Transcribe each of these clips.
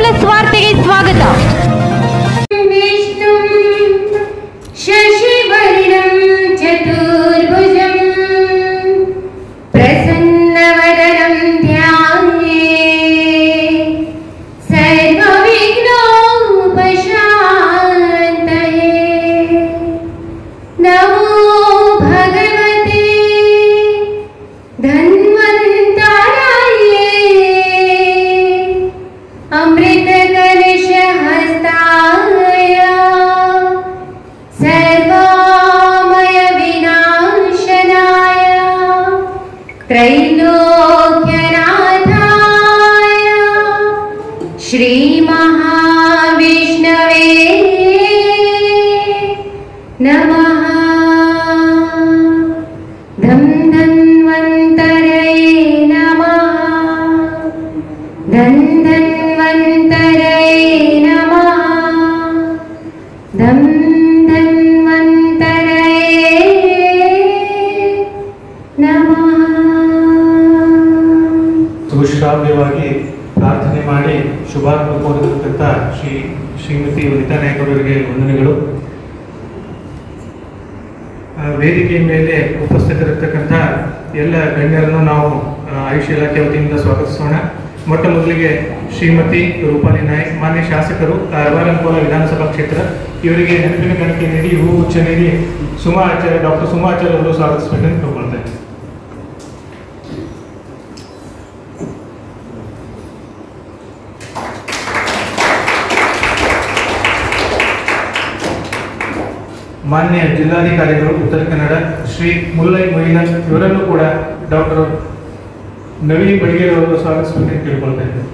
Plus ವಾರ್ತೆಗೆ ಸ್ವಾಗತ. ಶಶಿವರ್ಣಂ ಚತುರ್ಭುಜಂ ಪ್ರಸನ್ನವದನಂ ಧ್ಯಾಯೇ ಸರ್ವವಿಘ್ನೋಪಶಾಂತಯೇ. ನಮೋ ಭಗವತೆ ಧನ್ವಂತರಾಯೇ ಅಮೃತ ಕಲಶ ಹಸ್ತಾಯ ಸರ್ವಮಯ ವಿನಾಶನಾಯ ತ್ರೈಲೋಕ್ಯನಾಥಾಯ ಶ್ರೀ ಮಹಾವಿಷ್ಣವೇ ನಮಃ. ಧಂ ಧನ್ವಂತರಯೇ ನಮಃ. ಧಂ ಧನ್ವಂತರಯೇ ನಮಃ. ಧಂ ಧನ್ವಂತರಯೇ ನಮಃ. ಸುಶ್ರಾವ್ಯವಾಗಿ ಪ್ರಾರ್ಥನೆ ಮಾಡಿ ಶುಭಾರಂಭ ಕೋರಿರತಕ್ಕಂಥ ಶ್ರೀಮತಿ ವನಿತಾ ನಾಯ್ಕ ಅವರಿಗೆ ವಂದನೆಗಳು. ವೇದಿಕೆಯ ಮೇಲೆ ಉಪಸ್ಥಿತರಿರ್ತಕ್ಕಂಥ ಎಲ್ಲ ಗಣ್ಯರನ್ನು ನಾವು ಆಯುಷ್ ಇಲಾಖೆ ವತಿಯಿಂದ ಸ್ವಾಗತಿಸೋಣ. ಮೊಟ್ಟ ಮೊದಲಿಗೆ ಶ್ರೀಮತಿ ರೂಪಾಲಿ ನಾಯ್ಕ್, ಮಾನ್ಯ ಶಾಸಕರು, ಕಾರವಾರ ವಿಧಾನಸಭಾ ಕ್ಷೇತ್ರ, ಇವರಿಗೆ ನೆನಪಿನ ಕಾಣಿಕೆ ನೀಡಿ ಹೂ ಗುಚ್ಛ ನೀಡಿ ಡಾಕ್ಟರ್ ಸುಮಾ ಆಚಾರ್ಯ ಅವರು ಸ್ವಾಗತಿಸಬೇಕೆಂದು ಕೇಳ್ಕೊಳ್ತಾ ಇದ್ದಾರೆ. ಮಾನ್ಯ ಜಿಲ್ಲಾಧಿಕಾರಿಗಳು ಉತ್ತರ ಕನ್ನಡ ಶ್ರೀ ಮುಲ್ಲೈ ಮೊಯಿನನ್ ಇವರನ್ನು ಕೂಡ ಡಾಕ್ಟರ್ ನವೀನ್ ಬಡಿಗೇರ್ ಅವರು ಸ್ವಾಗತಿಸಬೇಕೆಂದು ಕೇಳ್ಕೊಳ್ತಾ ಇದ್ದಾರೆ.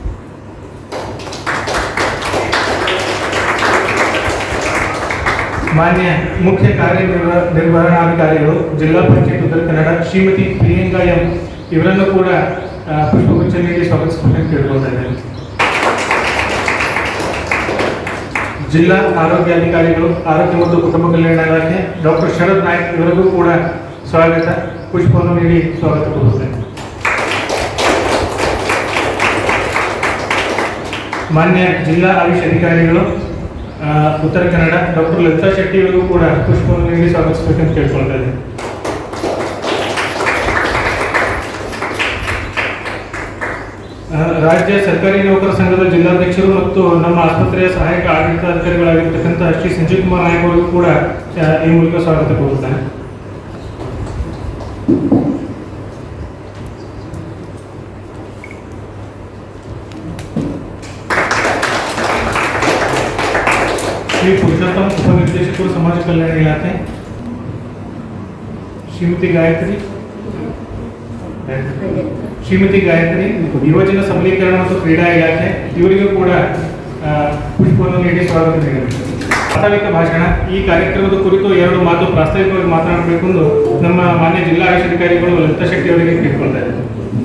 ಮಾನ್ಯ ಮುಖ್ಯ ಕಾರ್ಯನಿರ್ವಹಣಾಧಿಕಾರಿಗಳು ಜಿಲ್ಲಾ ಪಂಚಾಯತ್ ಉತ್ತರ ಕನ್ನಡ ಶ್ರೀಮತಿ ಪ್ರಿಯಾಂಕಾ ಎಂ ಇವರನ್ನು ಕೂಡ ಪುಷ್ಪಗುಚ್ಛ ನೀಡಿ ಸ್ವಾಗತಿಸಬೇಕೆಂದು ಕೇಳ್ಕೊಳ್ತಾ ಇದ್ದಾರೆ. ಜಿಲ್ಲಾ ಆರೋಗ್ಯಾಧಿಕಾರಿಗಳು, ಆರೋಗ್ಯ ಮತ್ತು ಕುಟುಂಬ ಕಲ್ಯಾಣ ಇಲಾಖೆ ಡಾಕ್ಟರ್ ಶರದ್ ನಾಯ್ಕ್ ಇವರಿಗೂ ಕೂಡ ಸ್ವಾಗತ, ಪುಷ್ಪವನ್ನು ನೀಡಿ ಸ್ವಾಗತ ಕೋರುತ್ತೇನೆ. ಮಾನ್ಯ ಜಿಲ್ಲಾ ಆಯುಷ್ ಅಧಿಕಾರಿಗಳು ಉತ್ತರ ಕನ್ನಡ ಡಾಕ್ಟರ್ ಲಲಿತಾ ಶೆಟ್ಟಿ ಇವರಿಗೂ ಕೂಡ ಪುಷ್ಪವನ್ನು ನೀಡಿ ಸ್ವಾಗತಿಸಬೇಕೆಂದು ಕೇಳ್ಕೊಳ್ತಾ ಇದ್ದೇನೆ. ರಾಜ್ಯ ಸರ್ಕಾರಿ ನೌಕರ ಸಂಘದ ಜಿಲ್ಲಾಧ್ಯಕ್ಷರು ಮತ್ತು ನಮ್ಮ ಆಸ್ಪತ್ರೆಯ ಸಹಾಯಕ ಆಡಳಿತಾಧಿಕಾರಿಗಳಾಗಿರ್ತಕ್ಕಂಥ ಶ್ರೀ ಸಂಜೀವ್ ಕುಮಾರ್ ನಾಯ್ಕ ಅವರಿಗೂ ಕೂಡ ಈ ಮೂಲಕ ಸ್ವಾಗತ ಕೋರುತ್ತೇನೆ. ಶ್ರೀ ಪುರುಷೋತ್ತಮ್ ಉಪನಿರ್ದೇಶಕರು ಸಮಾಜ ಕಲ್ಯಾಣ ಇಲಾಖೆ ಶ್ರೀಮತಿ ಗಾಯತ್ರಿ ಯುವಜನ ಸಬಲೀಕರಣ ಮತ್ತು ಕ್ರೀಡಾ ಇಲಾಖೆ ಇವರಿಗೂ ಕೂಡ ಪುಷ್ಪವನ್ನು ನೀಡಿ ಸ್ವಾಗತ ನೀಡಬೇಕು. ಪ್ರಾಸ್ತಾವಿಕ ಭಾಷಣ. ಈ ಕಾರ್ಯಕ್ರಮದ ಕುರಿತು 2 ಮಾತು ಪ್ರಾಸ್ತಾವಿಕವಾಗಿ ಮಾತನಾಡಬೇಕು ಎಂದು ನಮ್ಮ ಮಾನ್ಯ ಜಿಲ್ಲಾ ಆಯುಷ್ ಅಧಿಕಾರಿಗಳು ಲಲಿತಾ ಶೆಟ್ಟಿ ಅವರಿಗೆ ಕೇಳ್ಕೊಳ್ತಾ ಇದ್ದಾರೆ.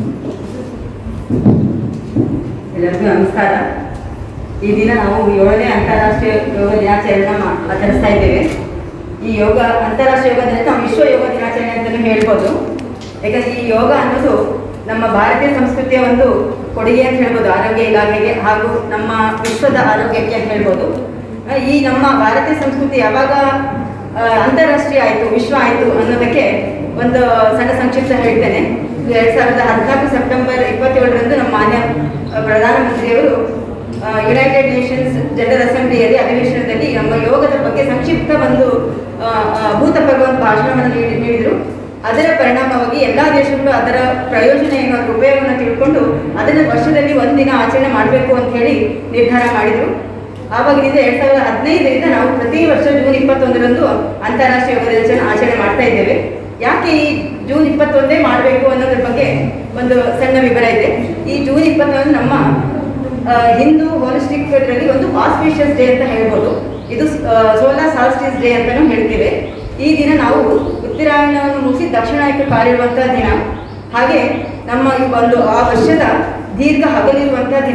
ಎಲ್ಲರಿಗೂ ನಮಸ್ಕಾರ. ಈ ದಿನ ನಾವು 7ನೇ ಅಂತಾರಾಷ್ಟ್ರೀಯ ಯೋಗ ದಿನಾಚರಣೆಯನ್ನು ಆಚರಿಸ್ತಾ ಇದ್ದೇವೆ. ಈ ಅಂತಾರಾಷ್ಟ್ರೀಯ ಯೋಗ ದಿನ ನಾವು ವಿಶ್ವ ಯೋಗ ದಿನಾಚರಣೆ ಅಂತಲೂ ಹೇಳ್ಬೋದು. ಯಾಕಂದರೆ ಈ ಯೋಗ ಅನ್ನೋದು ನಮ್ಮ ಭಾರತೀಯ ಸಂಸ್ಕೃತಿಯ ಒಂದು ಕೊಡುಗೆ ಅಂತ ಹೇಳ್ಬೋದು, ಆರೋಗ್ಯ ಇಲಾಖೆಗೆ ಹಾಗೂ ನಮ್ಮ ವಿಶ್ವದ ಆರೋಗ್ಯಕ್ಕೆ ಅಂತ ಹೇಳ್ಬೋದು. ಈ ನಮ್ಮ ಭಾರತೀಯ ಸಂಸ್ಕೃತಿ ಯಾವಾಗ ಅಂತಾರಾಷ್ಟ್ರೀಯ ಆಯಿತು, ವಿಶ್ವ ಆಯಿತು ಅನ್ನೋದಕ್ಕೆ ಒಂದು ಸಣ್ಣ ಸಂಕ್ಷಿಪ್ತ ಹೇಳ್ತೇನೆ. 2014 ಸೆಪ್ಟೆಂಬರ್ 27ರಂದು ನಮ್ಮ ಮಾನ್ಯ ಪ್ರಧಾನಮಂತ್ರಿಯವರು ಯುನೈಟೆಡ್ ನೇಷನ್ಸ್ ಜನರಲ್ ಅಸೆಂಬ್ಲಿಯಲ್ಲಿ ಅಧಿವೇಶನದಲ್ಲಿ ನಮ್ಮ ಯೋಗದ ಬಗ್ಗೆ ಸಂಕ್ಷಿಪ್ತ ಒಂದು ಅಭೂತಪೂರ್ವ ಭಾಷಣವನ್ನು ನೀಡಿದರು. ಅದರ ಪರಿಣಾಮವಾಗಿ ಎಲ್ಲ ದೇಶಗಳು ಅದರ ಪ್ರಯೋಜನ ಏನು, ಅದರ ಉಪಯೋಗವನ್ನು ತಿಳ್ಕೊಂಡು ಅದನ್ನು ವರ್ಷದಲ್ಲಿ 1 ದಿನ ಆಚರಣೆ ಮಾಡಬೇಕು ಅಂತ ಹೇಳಿ ನಿರ್ಧಾರ ಮಾಡಿದರು. ಆವಾಗಿನಿಂದ 2015ರಿಂದ ನಾವು ಪ್ರತಿ ವರ್ಷ ಜೂನ್ 21ರಂದು ಅಂತಾರಾಷ್ಟ್ರೀಯ ಯೋಗ ದಿನಾಚರಣೆ ಆಚರಣೆ ಮಾಡ್ತಾ ಇದ್ದೇವೆ. ಯಾಕೆ ಈ ಜೂನ್ 21 ಮಾಡಬೇಕು ಅನ್ನೋದ್ರ ಬಗ್ಗೆ ಒಂದು ಸಣ್ಣ ವಿವರ ಇದೆ. ಈ ಜೂನ್ 21 ನಮ್ಮ ಹಿಂದೂ ಹೋಲಿಸ್ಟಿಕ್ ಇದರಲ್ಲಿ ಒಂದು ಆಸ್ಪಿಷಿಯಸ್ ಡೇ ಅಂತ ಹೇಳ್ಬೋದು. ಇದು ಸೋಲಾರ್ ಸಾಲ್ಸ್ಟಿಸ್ ಡೇ ಅಂತಲೂ ಹೇಳ್ತೀವಿ. ಈ ದಿನ ನಾವು ಉತ್ತರಾಯಣವನ್ನು ಮುಗಿಸಿ ದಕ್ಷಿಣಾಯಕ್ಕೆ ಕಾಲಿರುವಂತಹ ದಿನ, ಹಾಗೆ ನಮ್ಮ ಈ ಒಂದು ಆ ವರ್ಷದ ದೀರ್ಘ ಹಗಲಿರುವಂತಹ ದಿನ,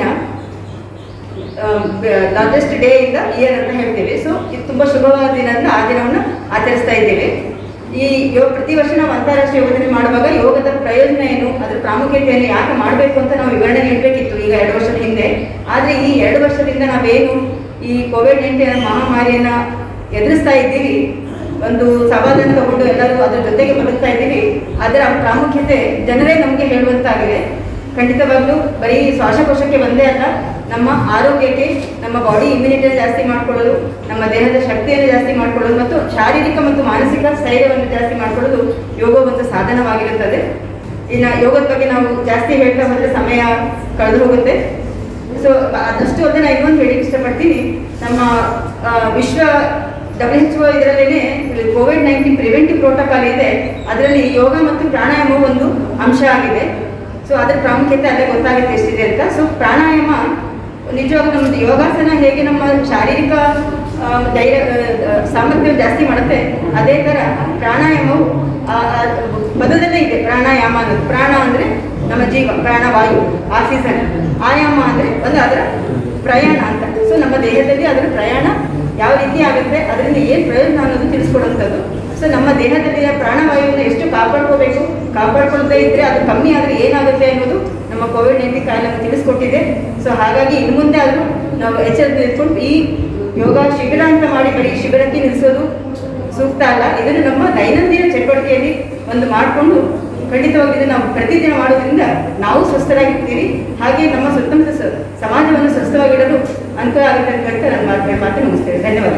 largest day in the year ಅಂತ ಹೇಳ್ತೀವಿ. ಸೊ ಇದು ತುಂಬ ಶುಭವಾದ ದಿನ ಅಂತ ಆ ದಿನವನ್ನು ಆಚರಿಸ್ತಾ ಇದ್ದೇವೆ. ಈ ಈ ಪ್ರತಿ ವರ್ಷ ನಾವು ಅಂತಾರಾಷ್ಟ್ರೀಯ ಯೋಗ ದಿನ ಮಾಡುವಾಗ ಯೋಗದ ಪ್ರಯೋಜನ ಏನು, ಅದರ ಪ್ರಾಮುಖ್ಯತೆಯನ್ನು ಯಾಕೆ ಮಾಡಬೇಕು ಅಂತ ನಾವು ವಿವರಣೆ ನೀಡಬೇಕಿತ್ತು ಈಗ 2 ವರ್ಷದ ಹಿಂದೆ. ಆದರೆ ಈ 2 ವರ್ಷದಿಂದ ನಾವೇನು ಈ ಕೋವಿಡ್-19 ಮಹಾಮಾರಿಯನ್ನು ಎದುರಿಸ್ತಾ ಇದ್ದೀವಿ, ಒಂದು ಸವಾಲನ್ನು ತಗೊಂಡು ಎಲ್ಲರೂ ಅದರ ಜೊತೆಗೆ ಬದುಕ್ತಾ ಇದ್ದೀವಿ. ಅದರ ಪ್ರಾಮುಖ್ಯತೆ ಜನರೇ ನಮಗೆ ಹೇಳುವಂತಾಗಿದೆ. ಖಂಡಿತವಾಗ್ಲೂ ಬರೀ ಶ್ವಾಸಕೋಶಕ್ಕೆ ಒಂದೇ ಅಲ್ಲ, ನಮ್ಮ ಆರೋಗ್ಯಕ್ಕೆ, ನಮ್ಮ ಬಾಡಿ ಇಮ್ಯುನಿಟಿಯನ್ನು ಜಾಸ್ತಿ ಮಾಡ್ಕೊಳ್ಳೋದು, ನಮ್ಮ ದೇಹದ ಶಕ್ತಿಯನ್ನು ಜಾಸ್ತಿ ಮಾಡ್ಕೊಳ್ಳೋದು ಮತ್ತು ಶಾರೀರಿಕ ಮತ್ತು ಮಾನಸಿಕ ಸ್ಥೈರ್ಯವನ್ನು ಜಾಸ್ತಿ ಮಾಡ್ಕೊಳ್ಳೋದು ಯೋಗ ಒಂದು ಸಾಧನವಾಗಿರುತ್ತದೆ. ಇನ್ನು ಯೋಗದ ಬಗ್ಗೆ ನಾವು ಜಾಸ್ತಿ ಹೇಳ್ತಾ ಹೋದರೆ ಸಮಯ ಕಳೆದು ಹೋಗುತ್ತೆ. ಸೊ ಅದಷ್ಟು ಅಲ್ಲದೆ ನಾನು ಇನ್ನೊಂದು ಹೇಳಿಕ್ಕೆ ಇಷ್ಟಪಡ್ತೀನಿ. ನಮ್ಮ ವಿಶ್ವ WHO ಇದರಲ್ಲೇ ಕೋವಿಡ್-19 ಪ್ರಿವೆಂಟಿವ್ ಪ್ರೋಟೋಕಾಲ್ ಇದೆ, ಅದರಲ್ಲಿ ಯೋಗ ಮತ್ತು ಪ್ರಾಣಾಯಾಮ ಒಂದು ಅಂಶ ಆಗಿದೆ. ಸೊ ಅದರ ಪ್ರಾಮುಖ್ಯತೆ ಅಲ್ಲೇ ಗೊತ್ತಾಗುತ್ತೆ ಎಷ್ಟಿದೆ ಅಂತ. ಸೊ ಪ್ರಾಣಾಯಾಮ ನಿಜವಾಗ್ಲೂ ನಮ್ಮದು ಯೋಗಾಸನ ಹೇಗೆ ನಮ್ಮ ಶಾರೀರಿಕ ಸಾಮರ್ಥ್ಯ ಜಾಸ್ತಿ ಮಾಡುತ್ತೆ, ಅದೇ ಥರ ಪ್ರಾಣಾಯಾಮವು ಪದದಲ್ಲೇ ಇದೆ. ಪ್ರಾಣಾಯಾಮ ಅನ್ನೋದು, ಪ್ರಾಣ ಅಂದರೆ ನಮ್ಮ ಜೀವ, ಪ್ರಾಣವಾಯು, ಆಕ್ಸಿಜನ್, ಆಯಾಮ ಅಂದರೆ ಒಂದು ಅದರ ಪ್ರಯಾಣ ಅಂತ. ಸೊ ನಮ್ಮ ದೇಹದಲ್ಲಿ ಅದರ ಪ್ರಯಾಣ ಯಾವ ರೀತಿ ಆಗುತ್ತೆ, ಅದರಿಂದ ಏನು ಪ್ರಯೋಜನ ಅನ್ನೋದು ತಿಳಿಸ್ಕೊಡುವಂಥದ್ದು. ಸೊ ನಮ್ಮ ದೇಹದಲ್ಲಿನ ಪ್ರಾಣವಾಯುವನ್ನು ಎಷ್ಟು ಕಾಪಾಡ್ಕೋಬೇಕು, ಕಾಪಾಡ್ಕೊಳ್ತಾ ಇದ್ದರೆ ಅದು ಕಮ್ಮಿ ಆದರೆ ಏನಾಗುತ್ತೆ ಅನ್ನೋದು ನಮ್ಮ ಕೋವಿಡ್-19 ಕಾಯಿಲೆಯನ್ನು ತಿಳಿಸ್ಕೊಟ್ಟಿದೆ. ಸೊ ಹಾಗಾಗಿ ಇನ್ನು ಮುಂದೆ ಆದರೂ ನಾವು ಎಚ್ಚರಿಕೆ ಇಟ್ಕೊಂಡು ಈ ಯೋಗ ಶಿಬಿರ ಅಂತ ಮಾಡಿ ಬರೀ ಶಿಬಿರಕ್ಕೆ ನಿಲ್ಲಿಸೋದು ಸೂಕ್ತ ಅಲ್ಲ. ಇದನ್ನು ನಮ್ಮ ದೈನಂದಿನ ಚಟುವಟಿಕೆಯಲ್ಲಿ ಒಂದು ಮಾಡಿಕೊಂಡು ಖಂಡಿತವಾಗಿ ನಾವು ಪ್ರತಿದಿನ ಮಾಡೋದ್ರಿಂದ ನಾವು ಸ್ವಸ್ಥರಾಗಿರ್ತೀವಿ, ಹಾಗೆ ನಮ್ಮ ಸುತ್ತಮುತ್ತ ಸಮಾಜವನ್ನು ಸ್ವಸ್ಥವಾಗಿಡಲು ಅನುಕೂಲ ಆಗುತ್ತೆ ಅಂತ ಹೇಳ್ತಾ ನನ್ನ ಮಾತು ಮುಗಿಸ್ತೇವೆ. ಧನ್ಯವಾದ.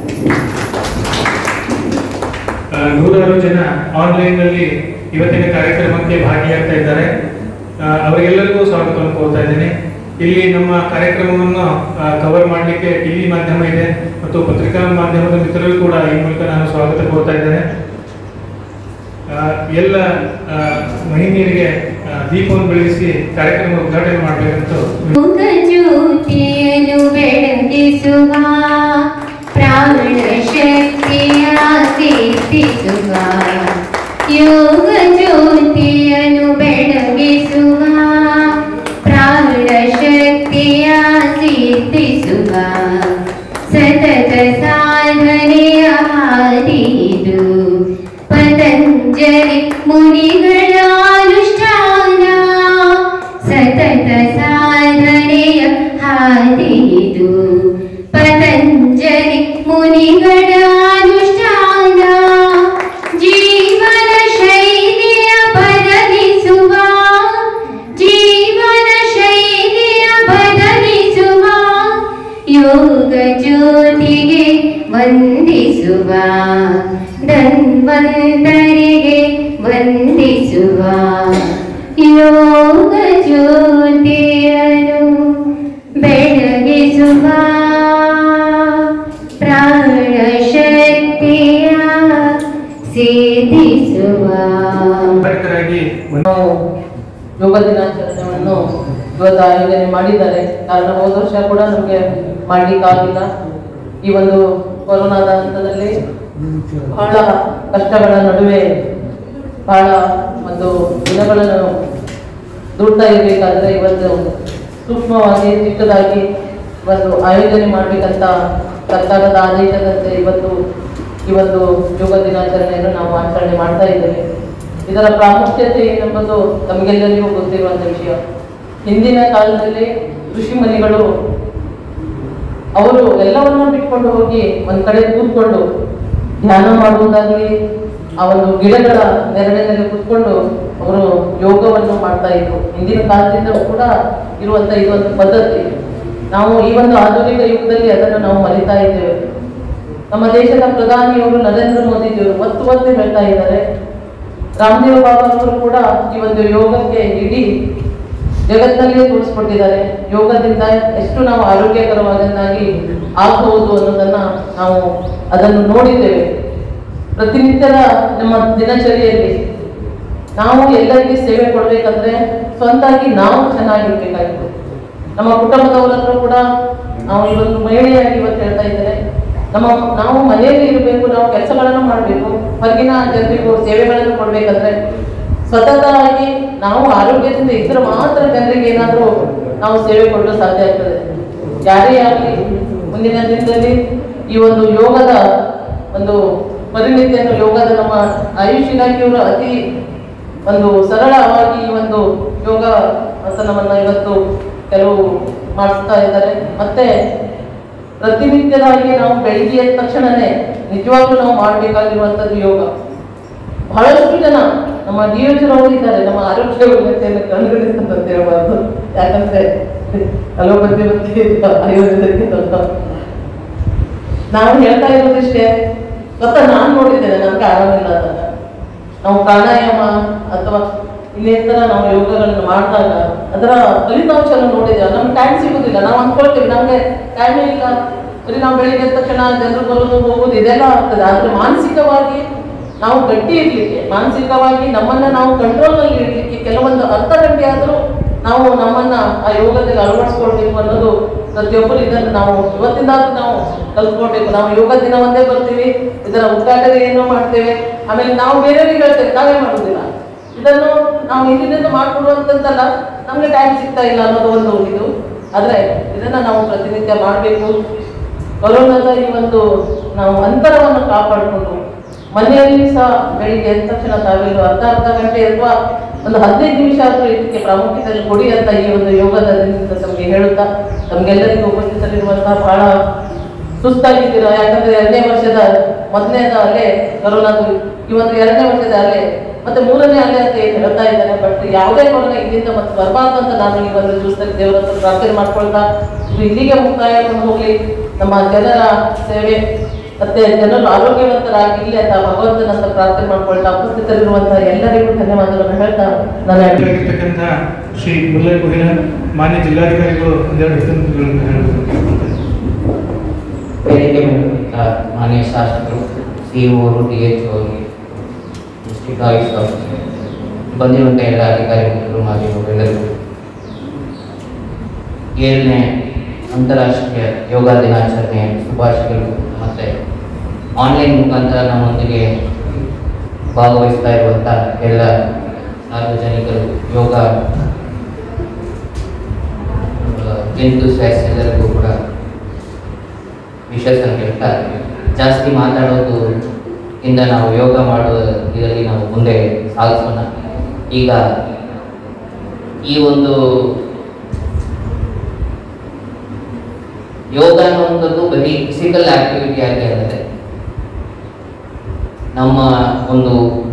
106 ಜನ ಆನ್ಲೈನ್ನಲ್ಲಿ ಇವತ್ತಿನ ಕಾರ್ಯಕ್ರಮಕ್ಕೆ ಭಾಗಿಯಾಗ್ತಾ ಇದ್ದಾರೆ. ಅವರಿಗೆಲ್ಲರಿಗೂ ಸ್ವಾಗತವನ್ನು ಕೋರ್ತಾ ಇದ್ದೇನೆ. ಇಲ್ಲಿ ನಮ್ಮ ಕಾರ್ಯಕ್ರಮವನ್ನು ಕವರ್ ಮಾಡಲಿಕ್ಕೆ ಟಿವಿ ಮಾಧ್ಯಮ ಇದೆ ಮತ್ತು ಪತ್ರಿಕಾ ಮಾಧ್ಯಮದ ಮಿತ್ರರು ಕೂಡ ಈ ಮೂಲಕ ನಾನು ಸ್ವಾಗತ ಕೋರ್ತಾ ಇದ್ದೇನೆ. ಎಲ್ಲ ಮಹಿಳೆಯರಿಗೆ ದೀಪವನ್ನು ಬೆಳಗಿಸಿ ಕಾರ್ಯಕ್ರಮ ಉದ್ಘಾಟನೆ ಮಾಡಬೇಕಂತ ಜ್ಯೋತಿಯನ್ನು ಬೆಳಗಿಸುವ ಪ್ರಾಣ ಶಕ್ತಿಯ ಸಿದ್ಧಿಸುವ ಯೋಗ ಜ್ಯೋತಿಯನ್ನು ಬೆಳಗಿಸುವ ಪ್ರಾಣ ಶಕ್ತಿಯ ಸಿದ್ಧಿಸುವ ಸತತ ಸಾಧನೆಯ ಹಾದಿದು ಪತಂಜಲಿ ಮುನಿಗಳ ಅನುಷ್ಠಾನ. ಸತತ ಸಾಧನೆಯ ಹಾದಿದು ಪತಂಜಲಿ ಮುನಿಗಳ ಅನುಷ್ಠಾನ. ಜೀವನ ಶೈಲಿಯ ಬದಲಿಸುವ, ಜೀವನ ಶೈಲಿಯ ಬದಲಿಸುವ ಯೋಗ ಜ್ಯೋತಿಗೆ ವಂದಿಸುವ, ಧನ್ವಂತರಿಗೆ ವಂದಿಸುವ ಯೋಗ ಜ್ಯೋತಿಯನ್ನು ಬೆಳಗಿಸುವ ಪ್ರಾಣ ಶಕ್ತಿಯ ಸಿದ್ಧಿಸುವ. ಯೋಗ ದಿನಾಚರಣೆಯನ್ನು ಇವತ್ತು ಆಯೋಜನೆ ಮಾಡಿದ್ದಾರೆ. ಕಾರಣ ಹೋದ ವರ್ಷ ಕೂಡ ನಮಗೆ ಮಾಡಲಿಕ್ಕಾಗಿಲ್ಲ. ಈ ಒಂದು ಕೊರೋನಾದ ಹಂತದಲ್ಲಿ ಬಹಳ ಕಷ್ಟಗಳ ನಡುವೆ ಬಹಳ ಒಂದು ದಿನಗಳನ್ನು ದುಡ್ತಾ ಇರಬೇಕಾದ್ರೆ ಇವತ್ತು ಸೂಕ್ಷ್ಮವಾಗಿ ಚಿಕ್ಕದಾಗಿ ಒಂದು ಆಯೋಜನೆ ಮಾಡಬೇಕಂತ ಸರ್ಕಾರದ ಆದೇಶದಂತೆ ಇವತ್ತು ಈ ಒಂದು ಯೋಗ ದಿನಾಚರಣೆಯನ್ನು ನಾವು ಆಚರಣೆ ಮಾಡ್ತಾ ಇದ್ದೇವೆ. ಇದರ ಪ್ರಾಮುಖ್ಯತೆ ಏನೆಂಬುದು ನಮಗೆಲ್ಲರಿಗೂ ಗೊತ್ತಿರುವಂಥ ವಿಷಯ. ಹಿಂದಿನ ಕಾಲದಲ್ಲಿ ಋಷಿ ಮುನಿಗಳು ಅವರು ಎಲ್ಲವನ್ನೂ ಬಿಟ್ಕೊಂಡು ಹೋಗಿ ಒಂದು ಕಡೆ ಕೂತ್ಕೊಂಡು ಧ್ಯಾನ ಮಾಡುವುದಾಗಲಿ, ಆ ಒಂದು ಗಿಡಗಳ ನೆರಳಿನಲ್ಲಿ ಕೂತ್ಕೊಂಡು ಅವರು ಯೋಗವನ್ನು ಮಾಡ್ತಾ ಇದ್ರು. ಹಿಂದಿನ ಕಾಲದಿಂದ ಕೂಡ ಇರುವಂಥ ಇದೊಂದು ಪದ್ಧತಿ. ನಾವು ಈ ಒಂದು ಆಧುನಿಕ ಯುಗದಲ್ಲಿ ಅದನ್ನು ನಾವು ಮರಿತಾ ಇದ್ದೇವೆ. ನಮ್ಮ ದೇಶದ ಪ್ರಧಾನಿಯವರು ನರೇಂದ್ರ ಮೋದಿಜಿಯವರು ಒತ್ತು ಹೇಳ್ತಾ ಇದ್ದಾರೆ. ರಾಮದೇವ್ ಬಾಬಾ ಅವರು ಕೂಡ ಈ ಒಂದು ಯೋಗಕ್ಕೆ ಇಡೀ ಜಗತ್ತಿನಲ್ಲಿಯೇ ತೋರಿಸ್ಕೊಟ್ಟಿದ್ದಾರೆ. ಯೋಗದಿಂದ ಎಷ್ಟು ನಾವು ಆರೋಗ್ಯಕರವಾದನ್ನಾಗಿ ಆಗಬಹುದು ಅನ್ನೋದನ್ನ ನಾವು ಅದನ್ನು ನೋಡಿದ್ದೇವೆ. ಪ್ರತಿನಿತ್ಯದ ನಮ್ಮ ದಿನಚರಿಯಲ್ಲಿ ನಾವು ಎಲ್ಲರಿಗೆ ಸೇವೆ ಕೊಡಬೇಕಂದ್ರೆ ಸ್ವಂತಾಗಿ ನಾವು ಚೆನ್ನಾಗಿರ್ಬೇಕಾಗಿತ್ತು. ನಮ್ಮ ಕುಟುಂಬದವರತ್ರ ಕೂಡ ನಾವು ಇವತ್ತು ಮಹಿಳೆಯಾಗಿ ಇವತ್ತು ಹೇಳ್ತಾ ಇದ್ದೇನೆ, ನಾವು ಮನೆಯಲ್ಲಿ ಇರಬೇಕು, ನಾವು ಕೆಲಸಗಳನ್ನು ಮಾಡಬೇಕು, ಹೊರಗಿನ ಜನರಿಗೂ ಸೇವೆಗಳನ್ನು ಕೊಡ್ಬೇಕಂದ್ರೆ ಸತತವಾಗಿ ನಾವು ಆರೋಗ್ಯದಿಂದ ಇದ್ರೆ ಮಾತ್ರ ಜನರಿಗೆ ಏನಾದರೂ ನಾವು ಸೇವೆ ಕೊಡಲು ಸಾಧ್ಯ ಆಗ್ತದೆ. ಯಾರೇ ಆಗಲಿ ಮುಂದಿನ ದಿನದಲ್ಲಿ ಈ ಒಂದು ಯೋಗದ ಒಂದು ಪರಿಣಿತಿಯನ್ನು ಯೋಗದ ನಮ್ಮ ಆಯುಷ್ ಇಲಾಖೆಯವರು ಅತಿ ಒಂದು ಸರಳವಾಗಿ ಈ ಒಂದು ಯೋಗ ಆಸನವನ್ನ ಇವತ್ತು ಕೆಲವು ಮಾಡಿಸ್ತಾ ಇದ್ದಾರೆ. ಮತ್ತೆ ಪ್ರತಿನಿತ್ಯದಾಗಿ ನಾವು ಬೆಳಿಗ್ಗೆ ಎದ್ದ ತಕ್ಷಣನೇ ನಿಜವಾಗ್ಲೂ ನಾವು ಮಾಡಬೇಕಾಗಿರುವಂಥದ್ದು ಯೋಗ. ಬಹಳಷ್ಟು ಜನ ನಮ್ಮ ಡಿಎಚ್ರವರು ಇದ್ದಾರೆ, ನಮ್ಮ ಆರೋಗ್ಯ ವ್ಯವಸ್ಥೆಯನ್ನು ಕಂಡುಹಿಡಿದಂತ ಹೇಳ್ಬಾರ್ದು, ಯಾಕಂದ್ರೆ ಅಲೋಪತಿ ಮತ್ತು ಆಯುರ್ವೇದಕ್ಕೆ ಸ್ವಲ್ಪ ನಾವು ಹೇಳ್ತಾ ಇರೋದಿಷ್ಟೇ. ಗೊತ್ತಾ, ನಾನು ನೋಡಿದ್ದೇನೆ, ನಮ್ಗೆ ಆರಾಮಿಲ್ಲ ಅಂದಾಗ ನಾವು ಪ್ರಾಣಾಯಾಮ ಅಥವಾ ಇನ್ನೇತರ ನಾವು ಯೋಗಗಳನ್ನು ಮಾಡಿದಾಗ ಅದರ ಫಲಿತಾಂಶ ನೋಡಿದ್ದೇವೆ. ನಮ್ಗೆ ಟೈಮ್ ಸಿಗುದಿಲ್ಲ, ನಾವು ಅಂದ್ಕೊಳ್ತೀವಿ ನಮ್ಗೆ ಟೈಮೇ ಇಲ್ಲ, ಬರೀ ನಾವು ಬೆಳಿಗ್ಗೆ ಎದ್ದ ತಕ್ಷಣ ಜನರು ಬರೋದು ಹೋಗೋದು ಇದೆಲ್ಲ ಆಗ್ತದೆ. ಆದ್ರೆ ಮಾನಸಿಕವಾಗಿ ನಾವು ಗಟ್ಟಿ ಇರ್ಲಿಕ್ಕೆ, ಮಾನಸಿಕವಾಗಿ ನಮ್ಮನ್ನ ನಾವು ಕಂಟ್ರೋಲ್ನಲ್ಲಿ ಇಡ್ಲಿಕ್ಕೆ ಕೆಲವೊಂದು ಅರ್ಧ ಗಂಟೆ ಆದರೂ ನಾವು ನಮ್ಮನ್ನ ಆ ಯೋಗದಲ್ಲಿ ಅಳವಡಿಸ್ಕೊಳ್ಬೇಕು ಅನ್ನೋದು ಪ್ರತಿಯೊಬ್ಬರು ಇದನ್ನು ನಾವು ಇವತ್ತಿಂದಾದ್ರೂ ನಾವು ಕಲ್ತ್ಕೊಳ್ಬೇಕು. ನಾವು ಯೋಗ ದಿನ ಒಂದೇ ಬರ್ತೀವಿ, ಇದರ ಉದ್ಘಾಟನೆ ಏನೋ ಮಾಡ್ತೇವೆ, ಆಮೇಲೆ ನಾವು ಬೇರೆಯವರಿಗೆ ಹೇಳ್ತೇವೆ, ನಾವೇ ಮಾಡೋದಿಲ್ಲ. ಇದನ್ನು ನಾವು ಹಿಂದಿನಿಂದ ಮಾಡ್ಕೊಡುವಂತಲ್ಲ, ನಮ್ಗೆ ಟೈಮ್ ಸಿಗ್ತಾ ಇಲ್ಲ ಅನ್ನೋದು ಒಂದು ಇದು. ಆದ್ರೆ ಇದನ್ನ ನಾವು ಪ್ರತಿನಿತ್ಯ ಮಾಡಬೇಕು. ಕೊರೋನಾದ ಈ ಒಂದು ನಾವು ಅಂತರವನ್ನು ಕಾಪಾಡಿಕೊಂಡು ಮನೆಯಲ್ಲಿ ಸಹ ಬೆಳಿಗ್ಗೆ ಎದ್ದ ತಕ್ಷಣ ತಾವೆಲ್ಲೂ ಅರ್ಧ ಗಂಟೆ ಅಥವಾ ಒಂದು 15 ನಿಮಿಷ ಆದರೂ ಇದಕ್ಕೆ ಪ್ರಾಮುಖ್ಯತೆ ಕೊಡಿ ಅಂತ ಈ ಒಂದು ಯೋಗದ ತಮಗೆ ಹೇಳುತ್ತಾ, ತಮ್ಗೆಲ್ಲರಿಗೂ ಉಪಸ್ಥಿತರಿರುವಂತಹ ಬಹಳ ಸುಸ್ತಾಗಿದ್ದೀರಾ. ಯಾಕಂದ್ರೆ 2ನೇ ವರ್ಷದ ಮೊದಲನೇದ ಅಲೆ ಕೊರೋನಾದು, ಈ ಒಂದು 2ನೇ ವರ್ಷದ ಅಲೆ ಮತ್ತೆ 3ನೇ ಅಲೆ ಅಂತ ಹೇಳ್ತಾ ಇದ್ದಾರೆ. ಬಟ್ ಯಾವುದೇ ಕೊರೋನಾ ಇಲ್ಲಿಂದ ಮತ್ತೆ ಬರಬಾರ್ದು ಅಂತ ನಾನು ಈ ಒಂದು ದಿವಸದಲ್ಲಿ ದೇವರ ಹತ್ರ ಪ್ರಾರ್ಥನೆ ಮಾಡ್ಕೊಳ್ತಾ ಇದು ಇಲ್ಲಿಗೆ ಮುಕ್ತಾಯವನ್ನು ಹೋಗ್ಲಿ. ನಮ್ಮ ಜನರ ಸೇವೆ ಮತ್ತೆ ಜನರು ಆರೋಗ್ಯವಂತರಾಗಿ ಇಲ್ಲಿ ಅಂತ ಭಗವಂತನಂತ ಪ್ರಾರ್ಥನೆ ಮಾಡ್ಕೊಳ್ತಾ ಉಪಸ್ಥಿತರಿರುವಂತಹ ಎಲ್ಲರಿಗೂ ಧನ್ಯವಾದಗಳನ್ನು ಹೇಳ್ತಾ ನಾನು ಶ್ರೀ ಮುಲ್ಲೈಪುರಿನ ಮಾನ್ಯ ಜಿಲ್ಲಾಧಿಕಾರಿಗಳು ಒಂದೆರಡು ಹೆಸರುಗಳನ್ನು ವೇದಿಕೆ ಮಾನ್ಯ ಶಾಸಕರು, ಸಿಇಒರು, DHO, ಡಿಸ್ಟ್ರಿಕ್ಟ್ ಆಯುಷ್ ಆಫೀಸರ್, ಬಂದಿರುವಂಥ ಎಲ್ಲ ಅಧಿಕಾರಿಗಳು, ಮಾಧ್ಯಮಗಳು ಎಲ್ಲರಿಗೂ 7ನೇ ಅಂತಾರಾಷ್ಟ್ರೀಯ ಯೋಗ ದಿನಾಚರಣೆ ಶುಭಾಶಯಗಳು. ಮತ್ತು ಆನ್ಲೈನ್ ಮುಖಾಂತರ ನಮ್ಮೊಂದಿಗೆ ಭಾಗವಹಿಸ್ತಾ ಇರುವಂಥ ಎಲ್ಲ ಸಾರ್ವಜನಿಕರು, ಯೋಗ ಎಂಥೂಸಿಯಾಸ್ಟ್ಸ್ ಎಲ್ಲರಿಗೂ ಕೂಡ ವಿಶೇಷ ಹೇಳ್ತಾ, ಜಾಸ್ತಿ ಮಾತಾಡೋದು ಇಂದ ನಾವು ಯೋಗ ಮಾಡುವ ಇದರಲ್ಲಿ ನಾವು ಮುಂದೆ ಸಾಗಿಸೋಣ. ಈಗ ಈ ಒಂದು ಯೋಗ ಅನ್ನುವಂಥದ್ದು ಬರೀ ಫಿಸಿಕಲ್ ಆಕ್ಟಿವಿಟಿ ಆಗಿ ಅಲ್ಲದೆ ನಮ್ಮ ಒಂದು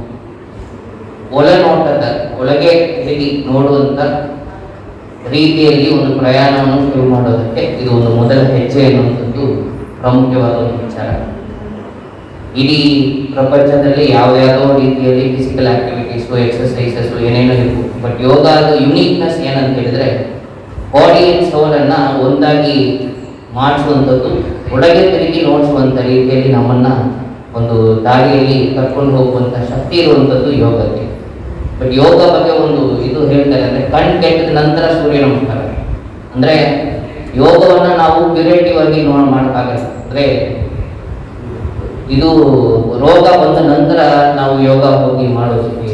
ಒಳನೋಟದ ಒಳಗೆ ತಿರುಗಿ ನೋಡುವಂಥ ರೀತಿಯಲ್ಲಿ ಒಂದು ಪ್ರಯಾಣವನ್ನು ಶುರು ಮಾಡೋದಕ್ಕೆ ಇದು ಒಂದು ಮೊದಲ ಹೆಜ್ಜೆ ಎನ್ನುವಂಥದ್ದು ಪ್ರಾಮುಖ್ಯವಾದ ಒಂದು ವಿಚಾರ. ಇಡೀ ಪ್ರಪಂಚದಲ್ಲಿ ಯಾವುದ್ಯಾವುದೋ ರೀತಿಯಲ್ಲಿ ಫಿಸಿಕಲ್ ಆಕ್ಟಿವಿಟೀಸು, ಎಕ್ಸಸೈಸಸ್ಸು ಏನೇನೋ ಇರ್ಬೋದು. ಬಟ್ ಯೋಗದ ಯುನೀಕ್ನೆಸ್ ಏನಂತ ಹೇಳಿದ್ರೆ ಬಾಡಿ ಆ್ಯಂಡ್ ಸೋಲನ್ನು ಒಂದಾಗಿ ಮಾಡಿಸುವಂಥದ್ದು, ಒಳಗೆ ತಿರುಗಿ ನೋಡಿಸುವಂಥ ರೀತಿಯಲ್ಲಿ ನಮ್ಮನ್ನು ಒಂದು ದಾರಿಯಲ್ಲಿ ಕರ್ಕೊಂಡು ಹೋಗುವಂಥ ಶಕ್ತಿ ಇರುವಂಥದ್ದು ಯೋಗಕ್ಕೆ. ಬಟ್ ಯೋಗ ಬಗ್ಗೆ ಒಂದು ಇದು ಹೇಳ್ತಾರೆ ಅಂದರೆ ಕಣ್ ಕೆಟ್ಟದ ನಂತರ ಸೂರ್ಯ ನಮಸ್ಕಾರ. ಅಂದರೆ ಯೋಗವನ್ನು ನಾವು ಕ್ಯೂರೇಟಿವ್ ಆಗಿ ಮಾಡೋಕ್ಕಾಗಲ್ಲ. ಅಂದರೆ ಇದು ರೋಗ ಬಂದ ನಂತರ ನಾವು ಯೋಗ ಹೋಗಿ ಮಾಡೋದಕ್ಕೆ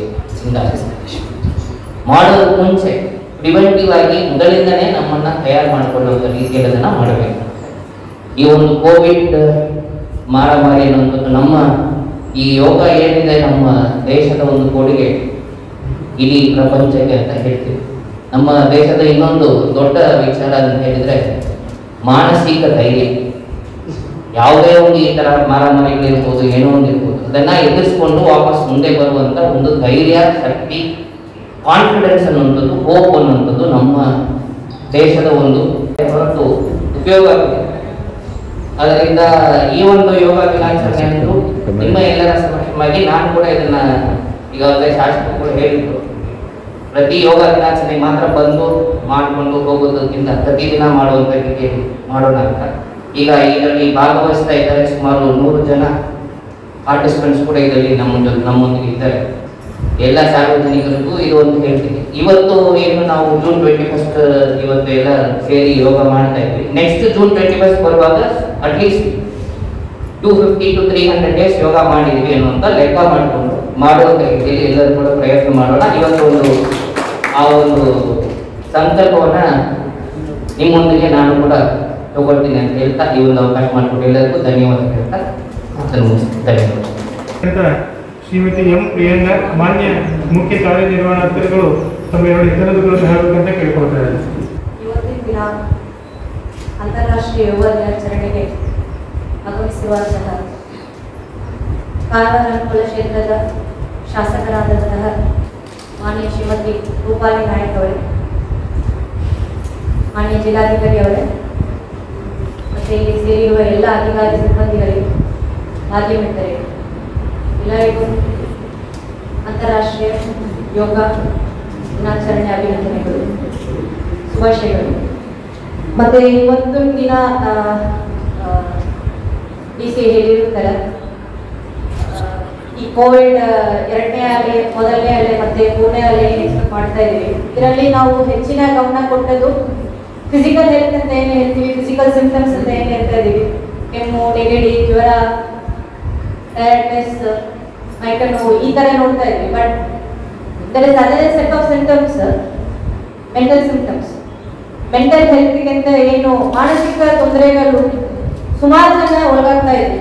ಮಾಡೋದಕ್ಕೆ ಮುಂಚೆ ಪ್ರಿವೆಂಟಿವ್ ಆಗಿ ಮೊದಲಿಂದನೇ ನಮ್ಮನ್ನು ತಯಾರು ಮಾಡಿಕೊಳ್ಳುವಂಥ ರೀತಿಯಲ್ಲಿ ಅದನ್ನು ಮಾಡಬೇಕು. ಈ ಒಂದು ಕೋವಿಡ್ ಮಹಾಮಾರಿ ಅನ್ನುವಂಥದ್ದು ನಮ್ಮ ಈ ಯೋಗ ಏನಿದೆ ನಮ್ಮ ದೇಶದ ಒಂದು ಕೊಡುಗೆ ಇಡೀ ಪ್ರಪಂಚಕ್ಕೆ ಅಂತ ಹೇಳ್ತೀವಿ. ನಮ್ಮ ದೇಶದ ಇನ್ನೊಂದು ದೊಡ್ಡ ವಿಚಾರ ಅಂತ ಹೇಳಿದರೆ ಮಾನಸಿಕ ಧೈರ್ಯ. ಯಾವುದೇ ಒಂದು ಈ ಥರ ಮಾರಾಮಾರಿಗಳಿರ್ಬೋದು, ಏನೋ ಒಂದು ಇರ್ಬೋದು, ಅದನ್ನು ಎದುರಿಸ್ಕೊಂಡು ವಾಪಸ್ ಮುಂದೆ ಬರುವಂಥ ಒಂದು ಧೈರ್ಯ, ಶಕ್ತಿ, ಕಾನ್ಫಿಡೆನ್ಸ್ ಅನ್ನುವಂಥದ್ದು, ಹೋಪ್ ಅನ್ನುವಂಥದ್ದು ನಮ್ಮ ದೇಶದ ಒಂದು ಹೊರತು ಉಪಯೋಗ ಆಗಿದೆ. ಅದರಿಂದ ಈ ಒಂದು ಯೋಗ ದಿನಾಚರಣೆ ಎಂದು ನಿಮ್ಮ ಎಲ್ಲರ ಸಮಕ್ಷವಾಗಿ ನಾನು ಕೂಡ ಇದನ್ನ ಈಗಾಗಲೇ ಶಾಸಕರು ಕೂಡ ಹೇಳಿದ್ರು, ಪ್ರತಿ ಯೋಗ ದಿನಾಚರಣೆ ಮಾತ್ರ ಬಂದು ಮಾಡಿಕೊಂಡು ಹೋಗೋದಕ್ಕಿಂತ ಪ್ರತಿದಿನ ಮಾಡುವಂಥ ರೀತಿ ಮಾಡೋಣ ಅಂತ. ಈಗ ಇದರಲ್ಲಿ ಭಾಗವಹಿಸ್ತಾ ಇದ್ದಾರೆ ಸುಮಾರು 100 ಜನ ಪಾರ್ಟಿಸಿಪೆಂಟ್ಸ್ ಕೂಡ ಇದರಲ್ಲಿ ನಮ್ಮೊಂದಿಗೆ ಇದ್ದಾರೆ. ಎಲ್ಲ ಸಾರ್ವಜನಿಕರಿಗೂ ಇದು ಒಂದು ಹೇಳ್ತೀನಿ. ಇವತ್ತು ಏನು ನಾವು ಜೂನ್ 21 ಇವತ್ತು ಎಲ್ಲ ಸೇರಿ ಯೋಗ ಮಾಡ್ತಾ ಇದ್ವಿ. ನೆಕ್ಸ್ಟ್ ಜೂನ್ 21 ಬರುವಾಗ ಅಟ್ಲೀಸ್ಟ್ 250 to 300 ಡೇಸ್ ಯೋಗ ಮಾಡಿದ್ವಿ ಅನ್ನುವಂಥ ಲೆಕ್ಕ ಮಾಡಿಕೊಂಡು ಮಾಡುವಂಥ ರೀತಿಯಲ್ಲಿ ಎಲ್ಲರೂ ಕೂಡ ಪ್ರಯತ್ನ ಮಾಡೋಣ. ಇವತ್ತು ಆ ಒಂದು ಸಂಕಲ್ಪವನ್ನು ನಿಮ್ಮೊಂದಿಗೆ ನಾನು ಕೂಡ ತಗೊಳ್ತೀನಿ ಅಂತ ಹೇಳ್ತಾ ಈ ಒಂದು ಅವಕಾಶ ಮಾಡಿಕೊಟ್ಟು ಎಲ್ಲರಿಗೂ ಧನ್ಯವಾದ ಹೇಳ್ತಾ ಧನ್ಯವಾದ. ಶ್ರೀಮತಿ ಎಂ ಪ್ರಿಯಂಗ ಮಾನ್ಯ ಮುಖ್ಯ ಕಾರ್ಯನಿರ್ವಹಣಾಧಿಕಾರಿಗಳು ತಮ್ಮ 2 ಹೆಸರುಗಳನ್ನು ಹೇಳಬೇಕಂತ ಕೇಳಿಕೊಳ್ತಾರೆ. ಇವತ್ತಿನ ದಿನ ಅಂತಾರಾಷ್ಟ್ರೀಯ ಯೋಗ ದಿನಾಚರಣೆಗೆ ಆಗಮಿಸಿರುವಂತಹ ಕಾರವಾರ ಅನುಕೂಲ ಕ್ಷೇತ್ರದ ಶಾಸಕರಾದಂತಹ ಮಾನ್ಯ ಶ್ರೀಮತಿ ರೂಪಾಲಿ ನಾಯಕ್ ಅವರೇ, ಮಾನ್ಯ ಜಿಲ್ಲಾಧಿಕಾರಿ ಅವರೇ, ಮತ್ತು ಇಲ್ಲಿ ಸೇರಿರುವ ಎಲ್ಲ ಅಧಿಕಾರಿ ಸಿಬ್ಬಂದಿಗಳಿಗೆ, ಮಾಧ್ಯಮ ಮಿತ್ರರಿಗೆ ಎಲ್ಲರಿಗೂ ಅಂತಾರಾಷ್ಟ್ರೀಯ ಯೋಗ ದಿನಾಚರಣೆ ಅಭಿನಂದನೆಗಳು, ಶುಭಾಶಯಗಳು. ಮತ್ತು ಇವತ್ತು ದಿನ DC ಹೇಳಿರುತ್ತಾರೆ, ಈ ಕೋವಿಡ್ 2ನೇ ಅಲೆ, ಮೊದಲನೇ ಅಲೆ ಮತ್ತು 3ನೇ ಅಲೆ ಎಕ್ಸ್ಪೆಕ್ಟ್ ಮಾಡ್ತಾ ಇದ್ದೀವಿ. ಇದರಲ್ಲಿ ನಾವು ಹೆಚ್ಚಿನ ಗಮನ ಕೊಟ್ಟದ್ದು ಫಿಸಿಕಲ್ ಹೆಲ್ತ್ ಅಂತ ಏನು ಹೇಳ್ತೀವಿ, ಫಿಸಿಕಲ್ ಸಿಂಪ್ಟಮ್ಸ್ ಅಂತ ಏನು ಹೇಳ್ತಾ ಇದ್ದೀವಿ, ಕೆಮ್ಮು, ನೆಗಡಿ, ಜ್ವರ, ಟಯರ್ಡ್ನೆಸ್, ಮೈಕೈನೋವು, ಈ ಥರ ನೋಡ್ತಾ ಇದ್ವಿ. But there is other set of symptoms, mental symptoms. Mental ಹೆಲ್ತ್ಗೆ ಅಂತ ಏನು ಮಾನಸಿಕ ತೊಂದರೆಗಳು ಸುಮಾರು ಜನ ಒಳಗಾಗ್ತಾ ಇದೆ.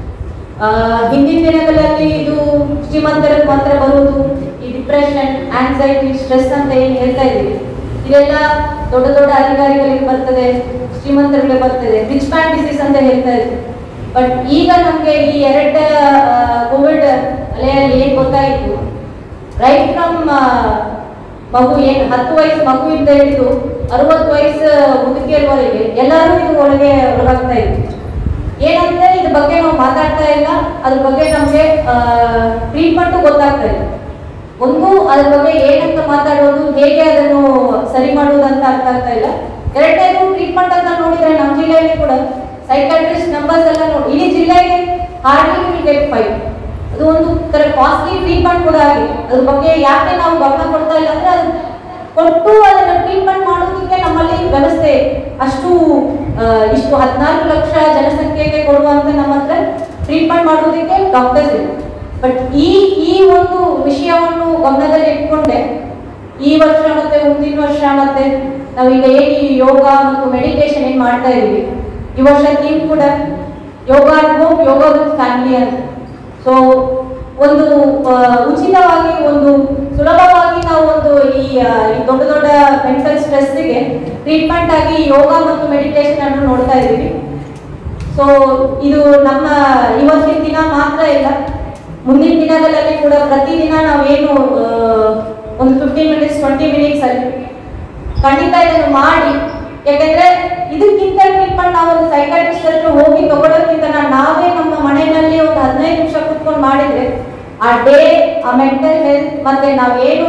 ಹಿಂದಿನ ದಿನಗಳಲ್ಲಿ ಇದು ಶ್ರೀಮಂತರಿಗೆ ಮಾತ್ರ ಬರುವುದು, ಈ ಡಿಪ್ರೆಷನ್, ಆಂಗ್ಸೈಟಿ, ಸ್ಟ್ರೆಸ್ ಅಂತ ಏನು ಹೇಳ್ತಾ ಇದ್ದೀವಿ, ಇದೆಲ್ಲ ದೊಡ್ಡ ದೊಡ್ಡ ಅಧಿಕಾರಿಗಳಿಗೆ ಬರ್ತದೆ, ಶ್ರೀಮಂತರಿಗೆ ಬರ್ತದೆ, ರಿಚ್ ಮ್ಯಾನ್ ಡಿಸೀಸ್ ಅಂತ ಹೇಳ್ತಾ ಇದ್ದೀವಿ. ಬಟ್ ಈಗ ನಮಗೆ ಈ 2 ಕೋವಿಡ್ ಅಲೆಯಲ್ಲಿ ಏನು ಗೊತ್ತಾಯಿತು, ರೈಟ್ ಫ್ರಮ್ ಮಗು ಏನು 10 ವಯಸ್ಸು ಮಗುವಿಂದ ಹಿಡಿದು 60 ವಯಸ್ಸು ಮುದುಕಿಯರವರೆಗೆ ಎಲ್ಲರೂ ಇದು ಒಳಗಾಗ್ತಾ ಇತ್ತು. ಏನಂದ್ರೆ ಇದ್ರ ಬಗ್ಗೆ ನಾವು ಮಾತಾಡ್ತಾ ಇಲ್ಲ, ಅದ್ರ ಬಗ್ಗೆ ನಮಗೆ ಟ್ರೀಟ್ಮೆಂಟು ಗೊತ್ತಾಗ್ತಾ ಇಲ್ಲ. ಒಂದು ಅದ್ರ ಬಗ್ಗೆ ಏನಂತ ಮಾತಾಡೋದು, ಹೇಗೆ ಅದನ್ನು ಸರಿ ಮಾಡುವುದು ಅಂತ ಅರ್ಥ ಆಗ್ತಾ ಇಲ್ಲ. 2ನೇದು ಟ್ರೀಟ್ಮೆಂಟ್ ಅಂತ ನೋಡಿದ್ರೆ ನಮ್ಮ ಜಿಲ್ಲೆಯಲ್ಲಿ ಕೂಡ ಸೈಕಾಟ್ರಿಸ್ಟ್ ನಂಬರ್ಸ್ ಎಲ್ಲ ನೋಡಿ, ಇಡೀ ಜಿಲ್ಲೆಗೆ ಹಾರ್ಡ್ಲಿ ವಿಲ್ ಗೆಟ್ 5. ಅದು ಒಂದು ತರ ಕಾಸ್ಟ್ಲಿ ಟ್ರೀಟ್ಮೆಂಟ್ ಕೂಡ ಆಗಿದೆ. ಅದ್ರ ಬಗ್ಗೆ ಯಾಕೆ ನಾವು ಗಮನ ಕೊಡ್ತಾ ಇಲ್ಲ ಅಂದ್ರೆ, ಅದು ಕೊಟ್ಟು ಅದನ್ನು ಟ್ರೀಟ್ಮೆಂಟ್ ಮಾಡೋದಕ್ಕೆ ನಮ್ಮಲ್ಲಿ ವ್ಯವಸ್ಥೆ ಅಷ್ಟು ಇಷ್ಟು 14 ಲಕ್ಷ ಜನಸಂಖ್ಯೆಗೆ ಕೊಡುವಂತ ನಮ್ಮ ಹತ್ರ ಟ್ರೀಟ್ಮೆಂಟ್ ಮಾಡೋದಕ್ಕೆ ಡಾಕ್ಟರ್ಸ್ ಇದೆ. ಬಟ್ ಈ ಒಂದು ವಿಷಯವನ್ನು ಗಮನದಲ್ಲಿ ಇಟ್ಕೊಂಡೆ ಈ ವರ್ಷ ಮತ್ತೆ ಮುಂದಿನ ವರ್ಷ ಮತ್ತೆ ನಾವೀಗ ಏನು ಯೋಗ ಮತ್ತು ಮೆಡಿಟೇಷನ್ ಏನು ಮಾಡ್ತಾ ಇದೀವಿ, ಈ ವರ್ಷ ಥೀಮ್ ಕೂಡ yoga at home, yoga with family ಅಂತ. ಸೊ ಒಂದು ಉಚಿತವಾಗಿ, ಒಂದು ಸುಲಭವಾಗಿ ನಾವು ಒಂದು ಈ ದೊಡ್ಡ ದೊಡ್ಡ ಮೆಂಟಲ್ ಸ್ಟ್ರೆಸ್ಗೆ ಟ್ರೀಟ್ಮೆಂಟ್ ಆಗಿ ಯೋಗ ಮತ್ತು ಮೆಡಿಟೇಷನ್ ಅನ್ನು ನೋಡ್ತಾ ಇದ್ದೀವಿ. ಸೊ ಇದು ನಮ್ಮ ಇವತ್ತಿನ ದಿನ ಮಾತ್ರ ಇಲ್ಲ, ಮುಂದಿನ ದಿನಗಳಲ್ಲಿ ಕೂಡ ಪ್ರತಿದಿನ ನಾವೇನು ಒಂದು 15 ಮಿನಿಟ್ಸ್ 20 ಮಿನಿಟ್ಸ್ ಅಲ್ಲಿ ಖಂಡಿತ ಇದನ್ನು ಮಾಡಿ. ಯಾಕಂದ್ರೆ ಇದಕ್ಕಿಂತ ಟ್ರೀಟ್ಮೆಂಟ್ ನಾವು ಒಂದು ಸೈಕಾಟ್ರಿಸ್ಟ್ ಹತ್ರ ಹೋಗಿ ತಗೊಳ್ಳೋಕ್ಕಿಂತ ನಾವೇ ನಮ್ಮ ಮನೆಯಲ್ಲಿ ಒಂದು 15 ನಿಮಿಷ ಕುತ್ಕೊಂಡು ಮಾಡಿದ್ರೆ ಆ ಡೇ, ಆ ಮೆಂಟಲ್ ಹೆಲ್ತ್, ಮತ್ತೆ ನಾವೇನು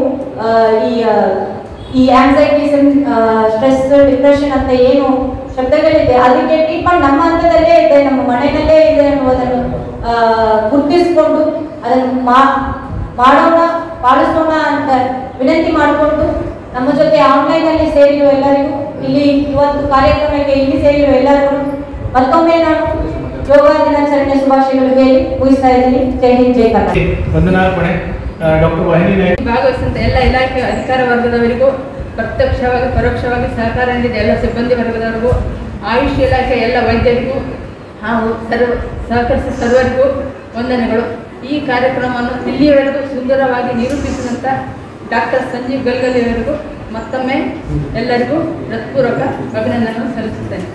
ಈ ಆಂಗ್ಸೈಟಿ, ಸ್ಟ್ರೆಸ್, ಡಿಪ್ರೆಷನ್ ಅಂತ ಏನು ಶಬ್ದಗಳಿದೆ, ಅದಕ್ಕೆ ಟ್ರೀಟ್ಮೆಂಟ್ ನಮ್ಮ ಹಂತದಲ್ಲೇ ಇದೆ, ನಮ್ಮ ಮನೆಯಲ್ಲೇ ಇದೆ ಅನ್ನುವುದನ್ನು ಗುರುತಿಸಿಕೊಂಡು ಅದನ್ನು ಮಾಡೋಣ, ಪಾಲಿಸೋಣ ಅಂತ ವಿನಂತಿ ಮಾಡಿಕೊಂಡು ನಮ್ಮ ಜೊತೆ ಆನ್ಲೈನ್ ಅಲ್ಲಿ ಸೇರಿರುವ ಎಲ್ಲರಿಗೂ, ಇಲ್ಲಿ ಇವತ್ತು ಕಾರ್ಯಕ್ರಮಕ್ಕೆ ಇಲ್ಲಿ ಸೇರಿರುವ ಎಲ್ಲರಿಗೂ ಮತ್ತೊಮ್ಮೆ ನಾನು ಯೋಗ ದಿನಾಚರಣೆ ಶುಭಾಶಯಗಳು ಹೇಳಿ ಮುಗಿಸ್ತಾ ಇದ್ದೀನಿ. ಜೈ ಹಿಂದ್, ಜೈ ಕರ್ನಾಟಕ. ವಂದನಾರ್ಪಣೆ. ಡಾಕ್ಟರ್ ವಾಹಿನಿ ನಾಯಕ್. ಭಾಗವಹಿಸಿದಂಥ ಎಲ್ಲ ಇಲಾಖೆ ಅಧಿಕಾರ ವರ್ಗದವರಿಗೂ, ಪ್ರತ್ಯಕ್ಷವಾಗಿ ಪರೋಕ್ಷವಾಗಿ ಸಹಕಾರ ನೀಡಿದ ಎಲ್ಲ ಸಿಬ್ಬಂದಿ ವರ್ಗದವರಿಗೂ, ಆಯುಷ್ ಇಲಾಖೆ ಎಲ್ಲ ವೈದ್ಯರಿಗೂ ಹಾಗೂ ಸಹಕರಿಸಿದ ಸರ್ವರಿಗೂ ವಂದನೆಗಳು. ಈ ಕಾರ್ಯಕ್ರಮವನ್ನು ಇಲ್ಲಿಯವರೆಗೂ ಸುಂದರವಾಗಿ ನಿರೂಪಿಸಿದಂಥ ಡಾಕ್ಟರ್ ಸಂಜೀವ್ ಗಲ್ಗಲಿಯವರಿಗೂ ಮತ್ತೊಮ್ಮೆ ಎಲ್ಲರಿಗೂ ಹೃತ್ಪೂರ್ವಕ ಅಭಿನಂದನೆ ಸಲ್ಲಿಸುತ್ತೇನೆ.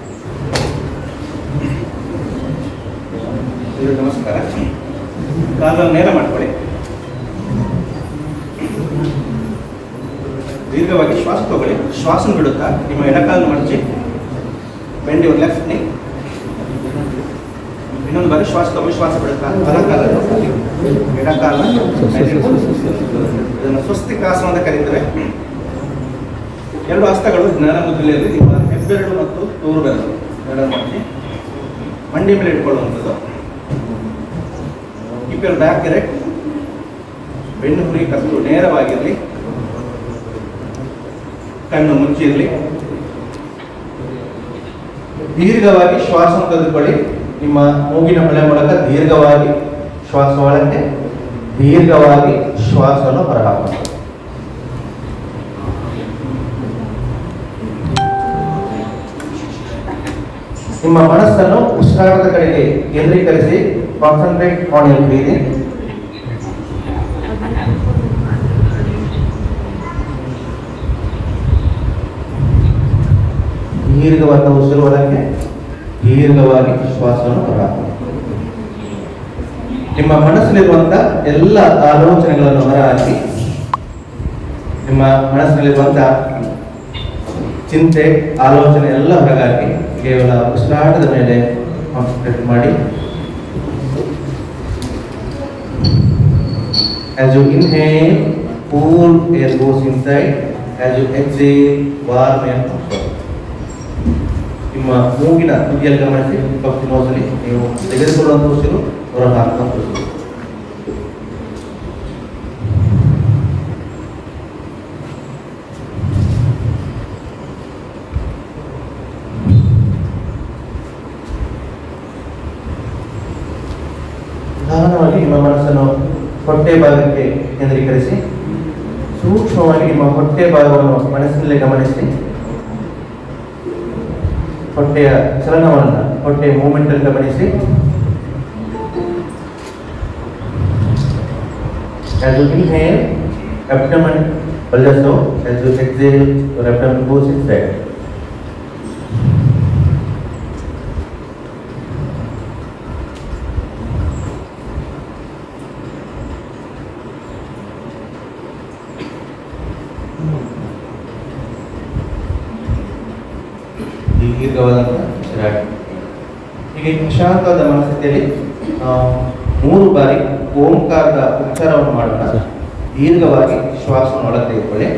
ನಮಸ್ಕಾರ. ಕಾಲನ್ನು ನೇರ ಮಾಡ್ಕೊಳ್ಳಿ. ದೀರ್ಘವಾಗಿ ಶ್ವಾಸ ತಗೊಳ್ಳಿ. ಶ್ವಾಸ ಬಿಡುತ್ತಾ ನಿಮ್ಮ ಎಡಕಾಲನ್ನು ಮಡಚಿ, ಬೆಂಡ್ ಯುವರ್ ಲೆಫ್ಟ್ ನೀ. ಇನ್ನೊಂದು ಬಾರಿ ಶ್ವಾಸ ತಗೊಳ್ಳಿ. ಶ್ವಾಸ ಬಿಡುತ್ತಾ ಬಲಕಾಲ ಎಡಕಾಲ. ಇದನ್ನು ಸ್ವಸ್ತಿಕಾಸನ ಅಂತ ಕರೀತಾರೆ. 2 ಹಸ್ತಗಳು ಜ್ಞಾನ ಮುದ್ರೆಯಲ್ಲಿ ನಿಮ್ಮ ಹೆಬ್ಬೆರಳು ಮತ್ತು ತೋರು ಬೆರಳು ಎರಡನ್ನು ಮಾಡಿ ಮಂಡಿ ಮೇಲೆ ಇಟ್ಕೊಳ್ಳುವಂಥದ್ದು. Keep your back erect. ಬೆನ್ನು ಹುರಿ ಕತ್ತು ನೇರವಾಗಿರಲಿ. ಕಣ್ಣು ಮುಚ್ಚಿರಲಿ. ದೀರ್ಘವಾಗಿ ಶ್ವಾಸ ತೆಗೆದುಕೊಳ್ಳಿ. ನಿಮ್ಮ ಮೂಗಿನ ಹೊಳೆ ಮೂಲಕ ದೀರ್ಘವಾಗಿ ಶ್ವಾಸ ಒಳಕ್ಕೆ, ದೀರ್ಘವಾಗಿ ಶ್ವಾಸವನ್ನು ಹೊರಹಾಕಿ. ನಿಮ್ಮ ಮನಸ್ಸನ್ನು ಉಸಿರಾಟದ ಕಡೆಗೆ ಕೇಂದ್ರೀಕರಿಸಿ concentrate on your breathing. ದೀರ್ಘವಾದ ಉಸಿರು ಒಳಗೆ, ದೀರ್ಘವಾಗಿ ಶ್ವಾಸವನ್ನು ಹೊರಹಾಕಿ. ನಿಮ್ಮ ಮನಸ್ಸಿನಲ್ಲಿರುವಂತ ಎಲ್ಲ ಆಲೋಚನೆಗಳನ್ನು ಹೊರಹಾಕಿ. ನಿಮ್ಮ ಮನಸ್ಸಿನಲ್ಲಿರುವಂತ ಚಿಂತೆ, ಆಲೋಚನೆ ಎಲ್ಲ ಹೊರಗಾಕಿ. ಕೇವಲ ಉಸಿರಾಟದ ಮೇಲೆ ಕಾನ್ಸಂಟ್ರೇಟ್ ಮಾಡಿ. As you inhale, cool air goes inside. As you exhale, warm air comes out. ನಿಮ್ಮ ಮೂಗಿನ ತುದಿಯಲ್ಲಿ ಗಮನಿಸಿ, ಪಫ್ ನೋಸಲ್ಲಿ ನೀವು ತೆಗೆದುಕೊಳ್ಳುವಂಥ ಉಸಿರು, ಹೊರಹಾಕುವಂಥ ಉಸಿರು. ನಿಧಾನವಾಗಿ ನಿಮ್ಮ ಮನಸ್ಸನ್ನು ಹೊಟ್ಟೆ ಭಾಗಕ್ಕೆ ಕೇಂದ್ರೀಕರಿಸಿ. ಸೂಕ್ಷ್ಮವಾಗಿ ನಿಮ್ಮ ಹೊಟ್ಟೆ ಭಾಗವನ್ನು ಮನಸ್ಸಿನಲ್ಲೇ ಗಮನಿಸಿ. ಹೊಟ್ಟೆಯ ಚಲನವನ್ನು, ಹೊಟ್ಟೆಯ ಮೂವ್ಮೆಂಟ್ ಅಲ್ಲಿ ಗಮನಿಸಿ. As you inhale, abdomen bulges out. As you exhale, your abdomen goes inside. ದೀರ್ಘವಾದಂಥ ಉಸಿರಾಟ. ಹೀಗೆ ಪ್ರಶಾಂತವಾದ ಮನಸ್ಥಿತಿಯಲ್ಲಿ 3 ಬಾರಿ ಓಂಕಾರದ ಉಚ್ಚಾರವನ್ನು ಮಾಡೋಣ. ದೀರ್ಘವಾಗಿ ಶ್ವಾಸವನ್ನು ಒಳಗೆ ತೆಗೆದುಕೊಳ್ಳಿ.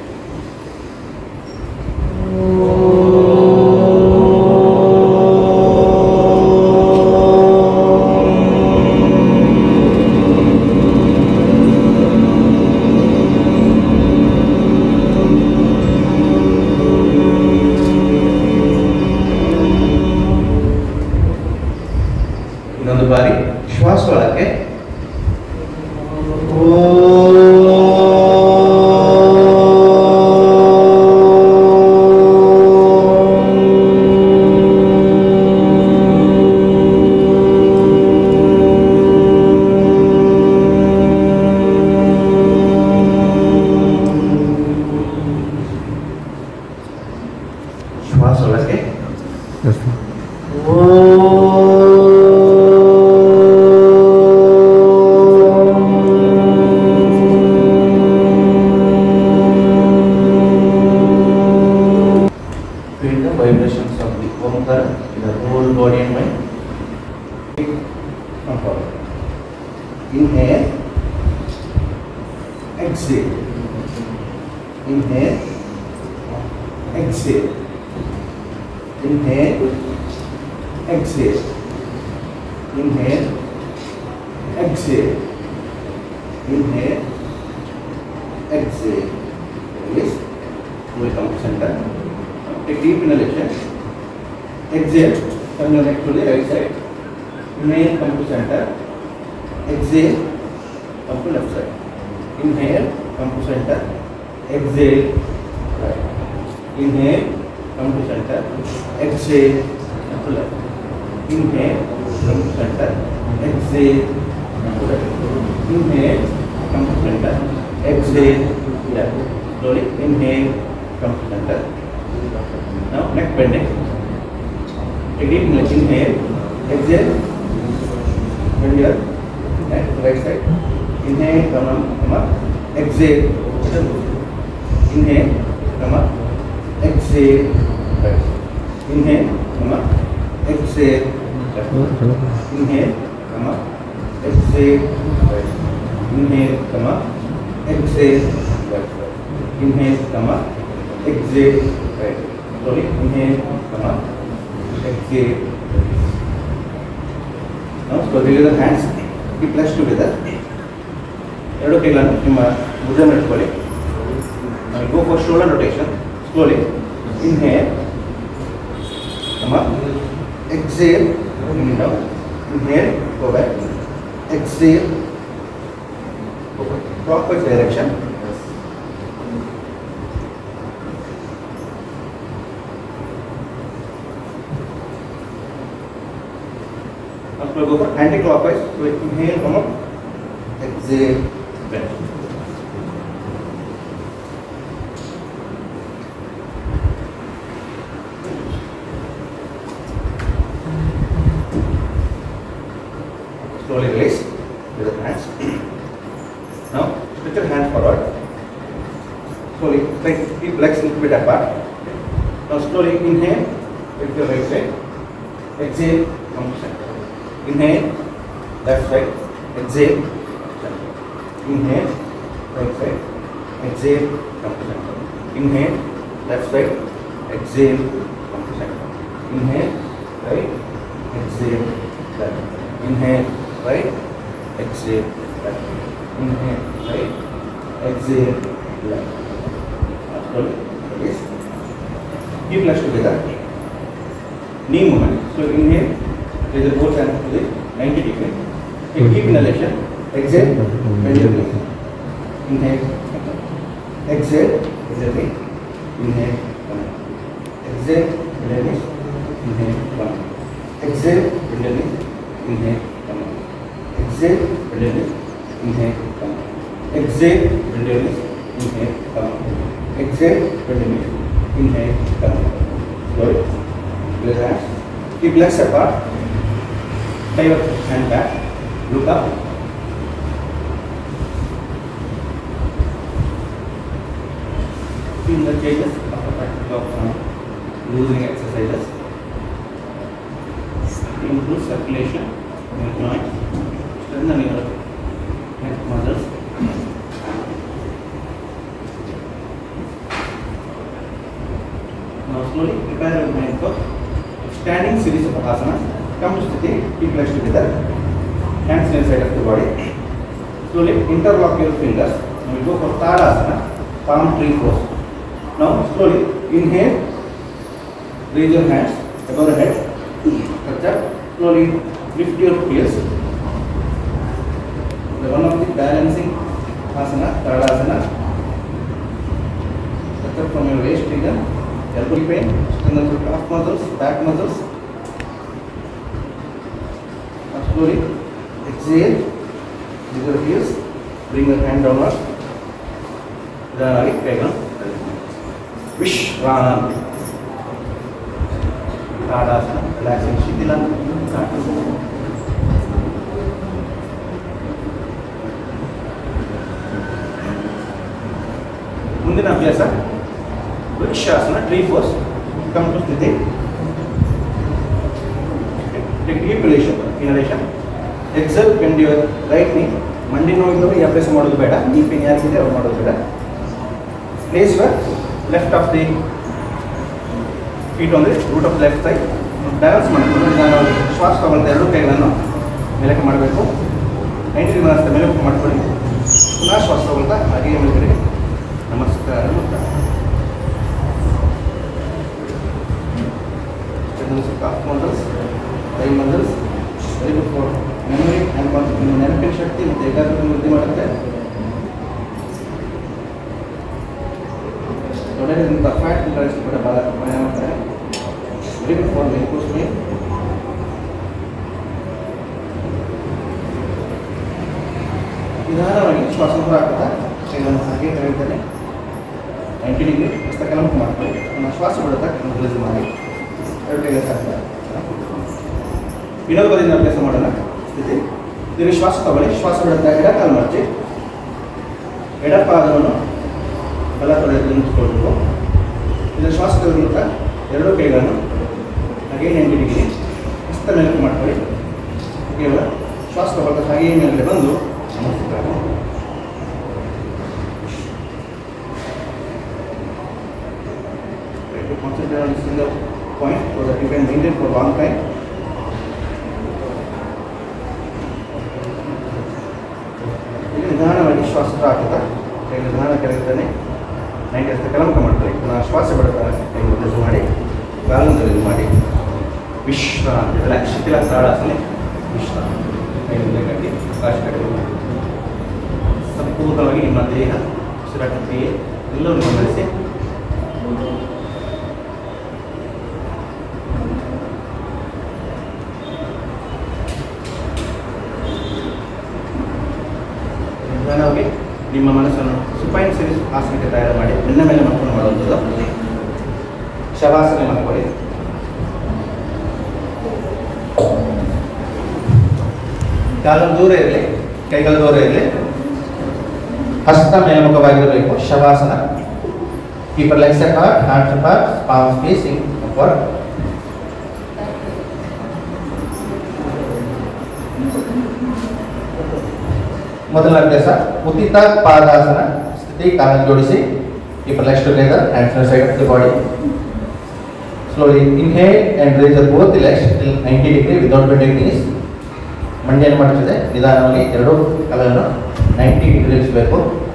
ಇನ್ನೊಂದು ಬಾರಿ ಶ್ವಾಸ ಒಳಗೆ. ಶ್ವಾಸ ಒಳಗೆ. Feel the vibrations of the Omkar in the whole body and mind. Come forward. Inhale, exhale. Inhale, exhale. Inhale, exhale. Inhale, exhale. Inhale, exhale. Release. We will come to center. Take deep inhalation. Exhale. Turn your neck to the right side. Inhale, come to center. Exhale, come to left side. Inhale, come to center. Exhale, right. Inhale, come to center. Exhale, come to left. Inhale, come to center. Exhale, come to right. Inhale, come to center. Exhale, left. Slowly. Inhale, come to center. Now neck bending. Take deep inhale. Exhale. Bend here. Neck right side. Inhale, come up. Exhale. Inhale, come up. Exhale. Right. Inhale, come up. Exhale. Left. Inhale, come up. Exhale. Right. Inhale, come up. Exhale. Left. Inhale, come up. Exhale. Right. Slowly. Inhale, come up. Exhale. Now slowly with the hands, keep flush together. ಎರಡು ಕೈಗಳನ್ನು ನಿಮ್ಮ ಭುಜ ಮೇಲೆ ಇಟ್ಕೊಳ್ಳಿ. Go for shoulder rotation. Slowly. Inhale. Come up. Exhale. Bring it down. Inhale. Go back. Exhale. Go back. Clockwise direction. Now we'll go for anti-clockwise. So inhale, come up, exhale, bend. Slowly release with the hands. Now put your hand forward. Slowly, keep legs a little bit apart. Now slowly inhale with your right side. Exhale, come to center. Inhale, left side. Exhale, center. Inhale, right side. Exhale, come to center. Inhale, left side. Exhale, come to center. Inhale, right. Exhale, left. Inhale, right. Exhale, left. Inhale, right. Exhale, left. Slowly, release. Keep legs together. Knee movement. So inhale, raise the both hands to the 90 degree. Take deep inhalation. Exhale, bend your knee. Inhale, exhale, exhale, inhale, come. Exhale, bend your knees. Inhale, come. Exhale, bend your knees. Inhale, come. Exhale, bend your knees. Inhale, come. Exhale, bend your knees. Inhale, come. Exhale, bend your knees. Inhale, come. Slowly. Raise hands. Keep legs apart. Tie your hand back. Look up. Feel the changes after practice of some losing exercises. Improve circulation in your joints. Strengthen your neck muscles. Now slowly prepare your mind for standing series of asanas. Come to sthiti, keep legs together, hands near side of the body. Slowly interlock your fingers. Now we go for Tadasana, palm tree pose. Now slowly inhale, raise your hands above the head, touch up. Slowly lift your heels. The one of the balancing asana, Tadasana. Touch up from your waist region. Elbow pain, strengthen the calf muscles, back muscles. Now slowly exhale, use your heels, bring your hand downward. Vishram. Tadasana, relaxing Shithilam. ಮುಂದಿನ ಅಭ್ಯಾಸ Vrikshasana, tree pose. Come to sthiti. Take deep inhalation. Exhale, bend your right knee. ಮಂಡಿ ನೋವಿದ್ದವರು ಈ ಅಭ್ಯಾಸ ಮಾಡೋದು ಬೇಡ. knee pain ಯಾರಿಗಿದೆ ಅವ್ರು ಮಾಡೋದು ಬೇಡ. Place your left of the feet on the root of the left side. Balance ಮಾಡಬೇಕು. ನಿಧಾನವಾಗಿ ಶ್ವಾಸ ತಗೊಳ್ತಾ ಎರಡು ಕೈಗಳನ್ನು ಮೇಲಕ್ಕೆ ಮಾಡಬೇಕು. 90 ಡಿಗ್ರಿ ಮೇಲೆ ಮಾಡ್ಕೊಳ್ಳಿ. ಪುನಃ ಶ್ವಾಸ ತಗೊಳ್ತಾ ಹಾಗೆ ಮೇಲ್ಗಡೆ. ನಮಸ್ಕಾರ. Calf muscles, thigh muscles, very good for memory and ನೆನಪಿನ ಶಕ್ತಿ ಮತ್ತು ಏಕಾಗ್ರತೆ ವೃದ್ಧಿ ಮಾಡುತ್ತೆ. ತೊಡೆಯಿಂದ ಫ್ಯಾಟ್ ಇಂಟ್ರೆಸ್ಟ್ ಕೂಡ ಬಹಳ ಪರಿಣಾಮ ಮಾಡ್ತಾರೆ. Very good for varicose vein. ನಿಧಾನವಾಗಿ ಶ್ವಾಸ ಹೊರ ಹಾಕುತ್ತಾ ಕೈಗಳನ್ನು ಹಾಗೆ ತೆಗೆಯುತ್ತೇನೆ. 90 ಡಿಗ್ರಿ ಹಸ್ತ ಕೆಳಮುಖ ಮಾಡ್ಕೊಳ್ಳಿ. ಶ್ವಾಸ ಬಿಡುತ್ತಾ ರಿಲೀಸ್ ಮಾಡಿ ಎರಡು ಕೈಗೆ ಸಾಧ್ಯ. ಇನ್ನೊಂದು ಬದಿಯಿಂದ ಅಭ್ಯಾಸ ಮಾಡೋಣ. ಸ್ಥಿತಿ ತಿರುಗಿ ಶ್ವಾಸ ತಗೊಳ್ಳಿ. ಶ್ವಾಸ ಬಿಡುತ್ತಾ ಎಡ ಕಾಲು ಮಡಚಿ ಎಡ ಪಾದವನ್ನು ಬಲ ತೊಡೆಯಲ್ಲಿ ನಿಂತುಕೊಳ್ಬೇಕು. ಇದನ್ನು ಶ್ವಾಸ ತೆಗೆದುಕೊಳ್ಳುತ್ತಾ ಎರಡೂ ಕೈಗಳನ್ನು ಹಾಗೆ 90 ಡಿಗ್ರಿ ಹಸ್ತ ಮೇಲಕ್ಕೆ ಮಾಡ್ಕೊಳ್ಳಿ. ಕೇವಲ ಶ್ವಾಸ ತಗೊಳ್ತಾ ಹಾಗೆ ಮೇಲ್ಗಡೆ ಬಂದು ನಮಸ್ಕಾರ. Concentrate on a single point so that you can maintain for a long time. ನಿಧಾನವಾಗಿ ಶ್ವಾಸ ಹಾಕುತ್ತಾ ಕೈ ನಿಧಾನ ಕೆಳಗಿದ್ದಾನೆ 90 ಹಸ್ತ ಕೆಳಮುಖ ಮಾಡ್ತಾರೆ. ಶ್ವಾಸ ಬಿಡುತ್ತಾ ಕೈ ಉದ್ದೇಶ ಮಾಡಿ ಕಾಲನ್ನು ಇದು ಮಾಡಿ ವಿಶ್ರಾಂತಿ. ರಿಲ್ಯಾಕ್ಸ್. ಶಿಥಿಲ ತಾಡಾಸನೆ ವಿಶ್ರಾಂತಿ. ಕೈ ಮುಂದೆ ಕಟ್ಟಿ ಆಕಾಶ ಕಡೆ ಸಂಪೂರ್ಣವಾಗಿ ನಿಮ್ಮ ದೇಹ ಉಸಿರಾಟ ಕ್ರಿಯೆ ಎಲ್ಲವನ್ನು ಗಮನಿಸಿ. ನಿಮ್ಮ ಮನಸ್ಸನ್ನು ಸುಪೈನ್ ಸೀರೀಸ್ ಆಸನಕ್ಕೆ ತಯಾರು ಮಾಡಿ ಬೆನ್ನ ಮೇಲೆ ಮಕ್ಕಳು ಮಾಡುವಂಥದ್ದು. ಶವಾಸನೆ ಮಾಡ್ಕೊಳ್ಳಿ. ಕಾಲು ದೂರ ಇರಲಿ, ಕೈಗಳು ದೂರ ಇರಲಿ, ಹಸ್ತ ಮೇಲ್ಮುಖವಾಗಿರಬೇಕು. Shavasana. Keep your legs apart, hands apart, palms facing upward. ಮೊದಲ ಅಭ್ಯಾಸ ಉತ್ತಿತ ಪಾದಾಸನ ಸ್ಥಿತಿ. ಕಾಲನ್ನು ಜೋಡಿಸಿ. Keep your legs together, hands on the side of the body. Slowly inhale and raise up both the legs till 90 degree without bending knees. ಮಂಡಿಯನ್ನು ಮಾಡುತ್ತದೆ. ನಿಧಾನವಾಗಿ ಎರಡು ಕಾಲನ್ನು 90 degree ಇರಿಸಬೇಕು.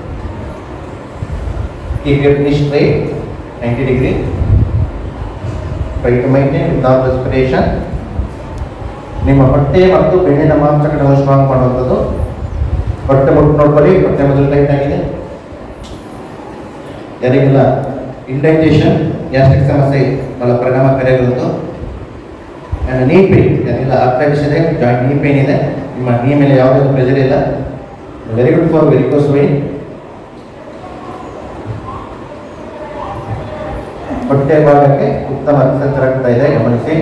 Keep your knee straight, 90 degree. Try to maintain without respiration. ನಿಮ್ಮ ಹೊಟ್ಟೆ ಮತ್ತು ಬೆನ್ನಿನ ಮಾಂಸಗಳನ್ನು strong ಮಾಡುವಂಥದ್ದು. ಹೊಟ್ಟೆ ಮುಟ್ಟು ನೋಡ್ಕೊಳ್ಳಿ. ಹೊಟ್ಟೆ ಮೊದಲು ಟೈಟ್ ಆಗಿದೆ. ಯಾರಿಗೆಲ್ಲ ಇಂಡೈಜೆಷನ್ ಗ್ಯಾಸ್ಟ್ರಿಕ್ ಸಮಸ್ಯೆ ಬಹಳ ಪರಿಣಾಮಕಾರಿಯಾಗಿರುವುದು. ಆ್ಯಂಡ್ ನೀ ಪೇನ್, ಯಾರಿಗೆಲ್ಲ ಆರ್ಥರೈಟಿಸ್ ಇದೆ, ಜಾಯಿಂಟ್ ನೀ ಪೇನ್ ಇದೆ, ನಿಮ್ಮ ನೀ ಮೇಲೆ ಯಾವುದೇ ಪ್ರೆಷರ್ ಇಲ್ಲ, very good for varicose vein. ಹೊಟ್ಟೆ ಭಾಗಕ್ಕೆ ಉತ್ತಮ ರಕ್ತ ಇದೆ, ಗಮನಿಸಿ.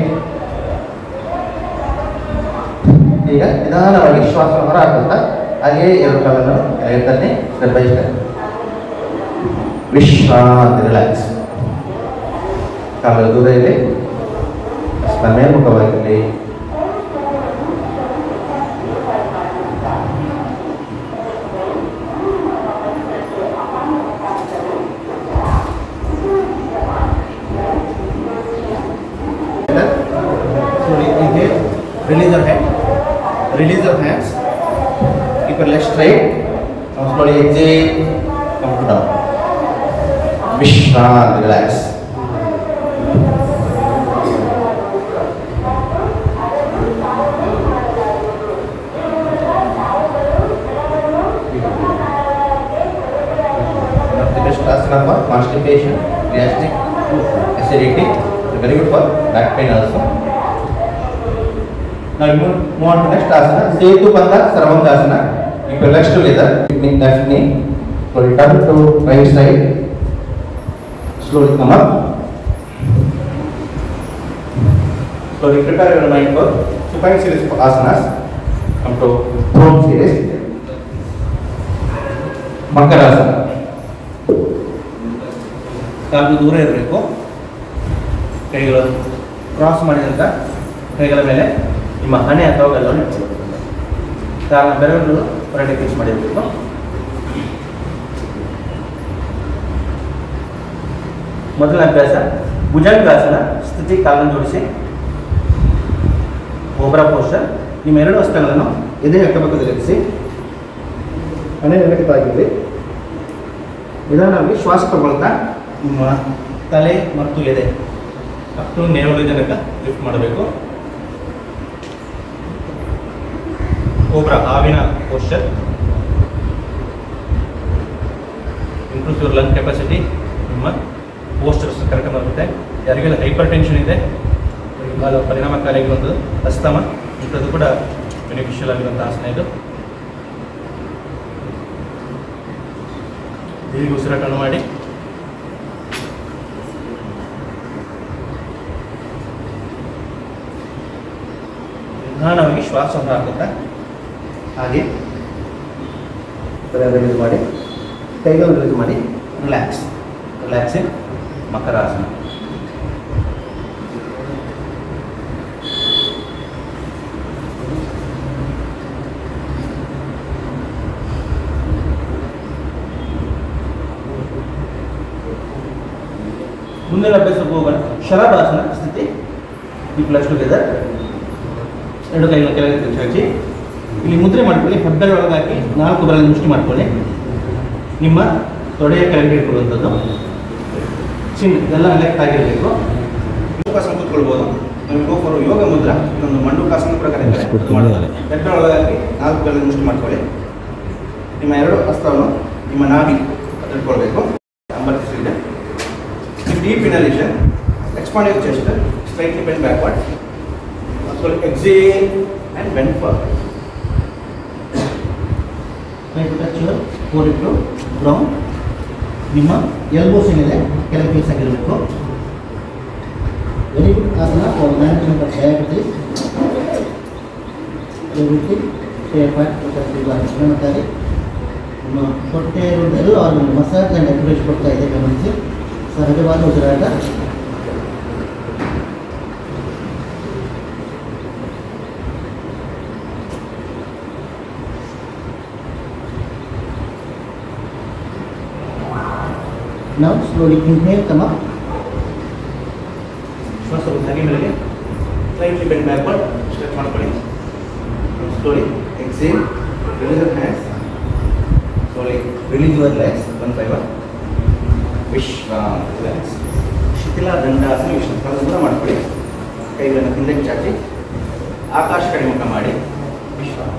ಈಗ ನಿಧಾನವಾಗಿ ಶ್ವಾಸ ಹೊರ ಹಾಕುತ್ತಾ ಹಾಗೆಯೇ ಎರಡು ಕಾಲನ್ನು ಕೆಳಗೆ ಸ್ಟೆಪ್ ಬೈ ಸ್ಟೆಪ್. ವಿಶ್ರಾಂತಿ, ರಿಲ್ಯಾಕ್ಸ್. ಕಾಲು ದೂರ ಇದೆ, ಮೇಲ್ಮುಖವಾಗಿರಲಿ. Release your hand. Release your hands. Keep your legs straight. Now slowly exhale. Come to down. Vishram. Relax. One of the best asana for constipation, gastric, acidity. Very good for back pain also. Now you move on to next asana, Setu Bandha Sarvangasana. Keep your legs together, between left knee. Slowly turn to right side. Slowly come up. Slowly prepare your mind for supine series of asanas. Come to throne series. Makarasana. ಕಾಲು ದೂರ ಇರಬೇಕು. ಕೈಗಳು cross ಮಾಡಿದಂಥ ಕೈಗಳ ಮೇಲೆ ನಿಮ್ಮ ಹಣೆ ಅಥವಾ ಗಲ್ಲನ್ನು ಇಟ್ಕೊಳ್ಬೇಕು. ಕಾಲನ್ನ ಬೆರಳು ಹೊರಗೆ ಫಿಕ್ಸ್ ಮಾಡಿರಬೇಕು. ಮೊದಲ ಅಭ್ಯಾಸ ಭುಜಂಗಾಸನ ಸ್ಥಿತಿ. ಕಾಲನ್ನು ಜೋಡಿಸಿ ಕೋಬ್ರಾ ಪೋಸ್ಚರ್. ನಿಮ್ಮ ಎರಡು ಹಸ್ತಗಳನ್ನು ಎದೆ ಅಕ್ಕಪಕ್ಕದಲ್ಲಿ ಇರಿಸಿ. ಹಣೆ ನೆಲಕ್ಕೆ ತಾಗಿರಲಿ. ನಿಧಾನವಾಗಿ ಶ್ವಾಸ ತಗೊಳ್ತಾ ನಿಮ್ಮ ತಲೆ ಮತ್ತು ಎದೆ ಅಪ್ ಟು ನೇವಲು ಜನಕ ಲಿಫ್ಟ್ ಮಾಡಬೇಕು. ಕೋಬ್ರಾ ಹಾವಿನ posture. Improve your lung capacity. ನಿಮ್ಮ ಪೋಸ್ಚರ್ಸ್ ಕರೆಕ್ಟ್ ಬರುತ್ತೆ. ಯಾರಿಗೆಲ್ಲ ಹೈಪರ್ ಟೆನ್ಷನ್ ಇದೆ, ಭಾಳ ಪರಿಣಾಮಕಾರಿಯಾಗಿರುವಂಥದ್ದು. ಅಸ್ತಮ ಇಂಥದ್ದು ಕೂಡ ಬೆನಿಫಿಷಿಯಲ್ ಆಗಿರುವಂಥ ಆಸನ ಇದು. ದೀರ್ಘ ಉಸಿರಾಟವನ್ನು ಮಾಡಿ. ನಿಧಾನವಾಗಿ ಶ್ವಾಸವನ್ನು ಹಾಕುತ್ತಾ ಹಾಗೆ ರಿಲೀಸ್ ಮಾಡಿ, ಕೈಗಳು ರಿಲೀಸ್ ಮಾಡಿ. ರಿಲ್ಯಾಕ್ಸ್. ರಿಲ್ಯಾಕ್ಸಿಂಗ್ ಮಕರಾಸನ. ಮುಂದಿನ ಅಭ್ಯಾಸಕ್ಕೆ ಹೋಗೋಣ. ಶಲಭಾಸನ ಸ್ಥಿತಿ. ಈ ಪ್ಲಸ್ ಟುಗೆದರ್. ಎರಡು ಕೈಗಳ ಕೆಳಗೆ ಚಾಚಿ ಇಲ್ಲಿ ಮುದ್ರೆ ಮಾಡ್ಕೊಳ್ಳಿ. ಹೆಬ್ಬೆರ ಒಳಗೆ ಹಾಕಿ 4 ಬೆರಳಿನ ಮುಷ್ಟಿ ಮಾಡ್ಕೊಳ್ಳಿ. ನಿಮ್ಮ ತೊಡೆಯ ಕೆಳಗೆ ಇಟ್ಕೊಳ್ಳುವಂಥದ್ದು. ಚಿನ್ ಇದೆಲ್ಲ ಲೆಕ್ಕ ಆಗಿರಬೇಕು. ಮಂಡುಕಾಸನ ಕೂತ್ಕೊಳ್ಬೋದು. ನಮಗೆ ಗೋ ಫಾರ್ ಯೋಗ ಮುದ್ರಾ. ಇನ್ನೊಂದು ಮಂಡುಕಾಸನ ಪ್ರಕಾರ ಹೆಬ್ಬೆರ ಒಳಗೆ ಹಾಕಿ 4 ಬೆರಳಿನ ಮುಷ್ಟಿ ಮಾಡ್ಕೊಳ್ಳಿ. ನಿಮ್ಮ ಎರಡು ಹಸ್ತವನ್ನು ನಿಮ್ಮ ನಾಭಿ ಇಟ್ಕೊಳ್ಬೇಕು. ಅಂಬರ್ತಿಸಿದೆ. Deep inhalation. Expand your chest. Slightly bend backward. So exhale and bend forward. Try to touch your forehead to ground. ನಿಮ್ಮ ಎಲ್ಬೋಸ್ ಏನಿದೆ ಕೆಳಗೆ ಫೇಸ್ ಆಗಿರಬೇಕು. Very good. ಅದನ್ನು ಒಂದು ಮ್ಯಾನೇಜ್ಮೆಂಟ್ ಆಫ್ ಡಯಾಬಿಟಿಸ್ ದಯವಿಟ್ಟು ಗಮನಿಸಿ. ನಿಮ್ಮ ಹೊಟ್ಟೆ ಎಲ್ಲ ಆರ್ಗನ್ ಮಸಾಜ್ ಆ್ಯಂಡ್ ಅಕ್ಯುಪ್ರೆಷರ್ ಕೊಡ್ತಾ ಇದೆ, ಗಮನಿಸಿ. ಸಹಜವಾದ ಉಸಿರಾಟ. Now slowly inhale, come up. ಶ್ವಾಸ ಹಾಗೆ ಮೇಲೆ slightly bend backward, stretch ಮಾಡ್ಕೊಳ್ಳಿ. Slowly exhale, release your hands. Slowly release your legs one by one. Relax. ಶಿಥಿಲ dandasana ವಿಶ್ರಾಂತಿ ಕೂಡ ಮಾಡ್ಕೊಳ್ಳಿ. ಕೈಗಳನ್ನು ಹಿಂದಕ್ಕೆ ಚಾಚಿ ಆಕಾಶ ಕಡೆ ಮುಖ ಮಾಡಿ ವಿಶ್ರಾಂತಿ.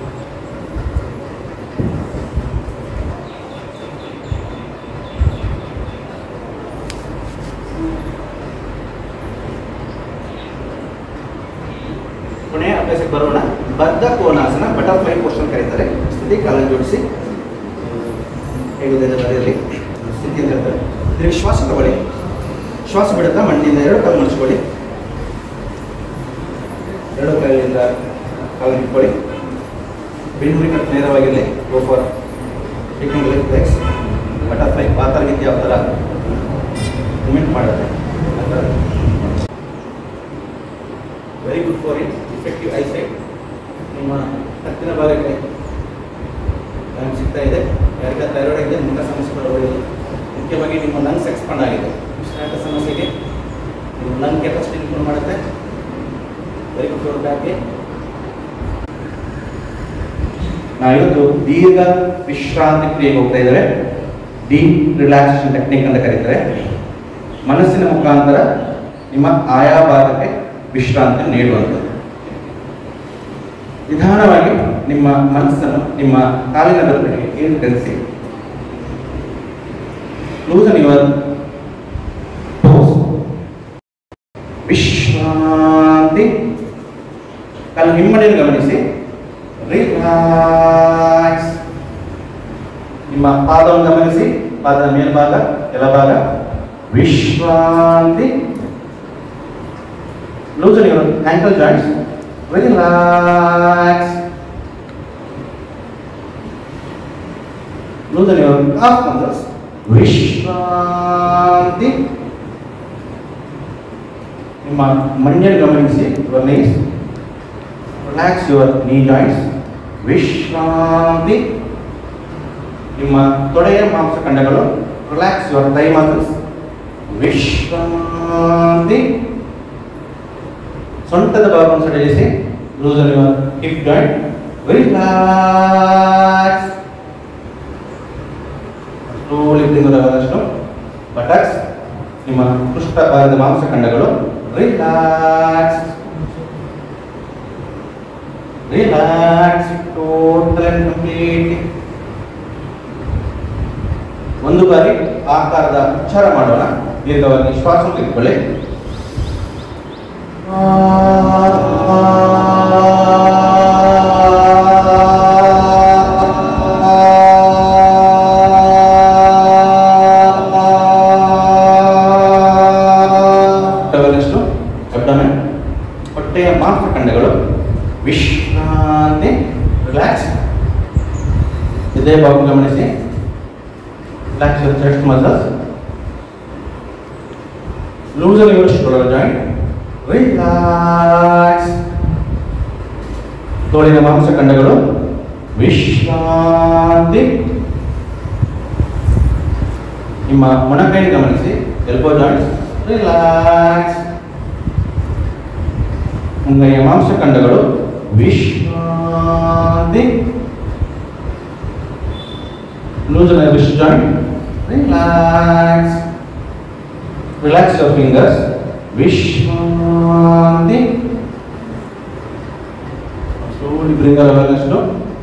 ಕೊನೆಯ ಅಭ್ಯಾಸಕ್ಕೆ ಬರೋಣ. ಬದ್ಧ ಕೋನಾಸನ, ಬಟರ್ಫ್ಲೈ ಪೋಸ್ಟರ್ ಕರೀತಾರೆ. ಸ್ಥಿತಿ ಕಾಲನ್ನು ಜೋಡಿಸಿ ಹೇಗುವುದಿಲ್ಲ ಬರೆಯಲಿ ಸ್ಥಿತಿ ಅಂತ ಹೇಳ್ತಾರೆ. ಇದಕ್ಕೆ ಶ್ವಾಸ ತಗೊಳ್ಳಿ. ಶ್ವಾಸ ಬಿಡುತ್ತಾ ಮಂಡಿಯಿಂದ ಎರಡು ಕಾಲು ಮುಚ್ಚಿಕೊಳ್ಳಿ. ಎರಡು ಕಾಲಿನಿಂದ ಕಾಲು ಇಟ್ಕೊಳ್ಳಿ. ಬೆನ್ನುರಿ ಕಟ್ಟು ನೇರವಾಗಿರಲಿ. Go for taking leg breaks. Butterfly ಪಾತ್ರಗೀತೆ ಯಾವ ಥರ ಮೂಮೆಂಟ್ ಮಾಡುತ್ತೆ ಆ ಥರ. Very good for it. Effective eye sight. ನಿಮ್ಮ ಹತ್ತಿನ ಭಾಗಕ್ಕೆ ಟೈಮ್ ಸಿಗ್ತಾ ಇದೆ. ಯಾರಿಗೆ ಥೈರಾಯ್ಡ್ ಇದೆ, ಮುಖ ಸಮಸ್ಯೆ ಬರಬಹುದು. ಮುಖ್ಯವಾಗಿ ನಿಮ್ಮ ಲಂಗ್ಸ್ ಎಕ್ಸ್ಪಾಂಡ್ ಆಗಿದೆ. ಉಸಿರಾಟ ಸಮಸ್ಯೆಗೆ ನಿಮ್ಮ ಲಂಗ್ ಕೆಪಾಸಿಟಿ ಇಂಪ್ರೂವ್ ಮಾಡುತ್ತೆ. ವೆರಿ ಗುಡ್ ಫಾರ್ ಬ್ಯಾಕ್ಗೆ. ನಾವಿವತ್ತು ದೀರ್ಘ ವಿಶ್ರಾಂತಿ ಕ್ರಿಯೆಗೆ ಹೋಗ್ತಾ ಇದ್ದಾರೆ. ಡೀಪ್ ರಿಲ್ಯಾಕ್ಸೇಷನ್ ಟೆಕ್ನಿಕ್ ಅಂತ ಕರೀತಾರೆ. ಮನಸ್ಸಿನ ಮುಖಾಂತರ ನಿಮ್ಮ ಆಯಾ ಭಾಗಕ್ಕೆ ವಿಶ್ರಾಂತಿ ನೀಡುವಂಥದ್ದು. ನಿಧಾನವಾಗಿ ನಿಮ್ಮ ಮನಸ್ಸನ್ನು ನಿಮ್ಮ ಕಾಲಿನ ಬಲಕ್ಕೆ ಕೇಂದ್ರೀಕರಿಸಿ. Loosen your toes. ವಿಶ್ರಾಂತಿ. ಕಾಲು ಹಿಮ್ಮಡಿಯನ್ನು ಗಮನಿಸಿ. ರಿಲ್ಯಾಕ್ಸ್. ನಿಮ್ಮ ಪಾದವನ್ನು ಗಮನಿಸಿ. ಪಾದದ ಮೇಲ್ಭಾಗ, ಕೆಳಭಾಗ. ವಿಶ್ರಾಂತಿ. Loosen your ankle joints. Relax. Loosen your calf muscles. ವಿಶ್ರಾಂತಿ. ನಿಮ್ಮ ಮಂಡಿಯನ್ನು ಗಮನಿಸಿ. your knees. Relax your knee joints. ವಿಶ್ರಾಂತಿ. ನಿಮ್ಮ ತೊಡೆಯ ಮಾಂಸಖಂಡಗಳು. Relax your thigh muscles. ವಿಶ್ರಾಂತಿ. ಸೊಂಟದ ಭಾಗವನ್ನು ಸಡಿಲಿಸಿ. Loosen your hip joint. Relax. Slowly bring ಆದಷ್ಟು ಬಟಕ್ಸ್. ನಿಮ್ಮ ಪೃಷ್ಠ ಭಾಗದ ಮಾಂಸಖಂಡಗಳು. Relax. Relax total and complete. ಒಂದು ಬಾರಿ ಆಕಾರದ ಉಚ್ಚಾರ ಮಾಡೋಣ. ದೀರ್ಘವಾಗಿ ಶ್ವಾಸ ತೆಗೆದುಕೊಳ್ಳಿ. ಅಬ್ಡಮೆನ್, ಹೊಟ್ಟೆಯ ಮಾಂಸಖಂಡಗಳು. ವಿಶ್ರಾಂತಿ. ರಿಲ್ಯಾಕ್ಸ್. ಇದೇ ಭಾಗ ಗಮನಿಸಿ. Relax your chest muscles. Loosen your shoulder joint. Relax. ತೋಳಿನ ಮಾಂಸಖಂಡಗಳು. ವಿಶ್ರಾಂತಿ. ನಿಮ್ಮ ಮೊಣಕೈಯನ್ನು ಗಮನಿಸಿ. Elbow joints. ರಿಲ್ಯಾಕ್ಸ್. ಮುಂಗೈಯ ಮಾಂಸಖಂಡಗಳು. ವಿಶ್ರಾಂತಿ. Loosen your wrist joint. Relax. Relax your fingers. ವಿಶ್ರಾಂತಿ. slowly bring our awareness to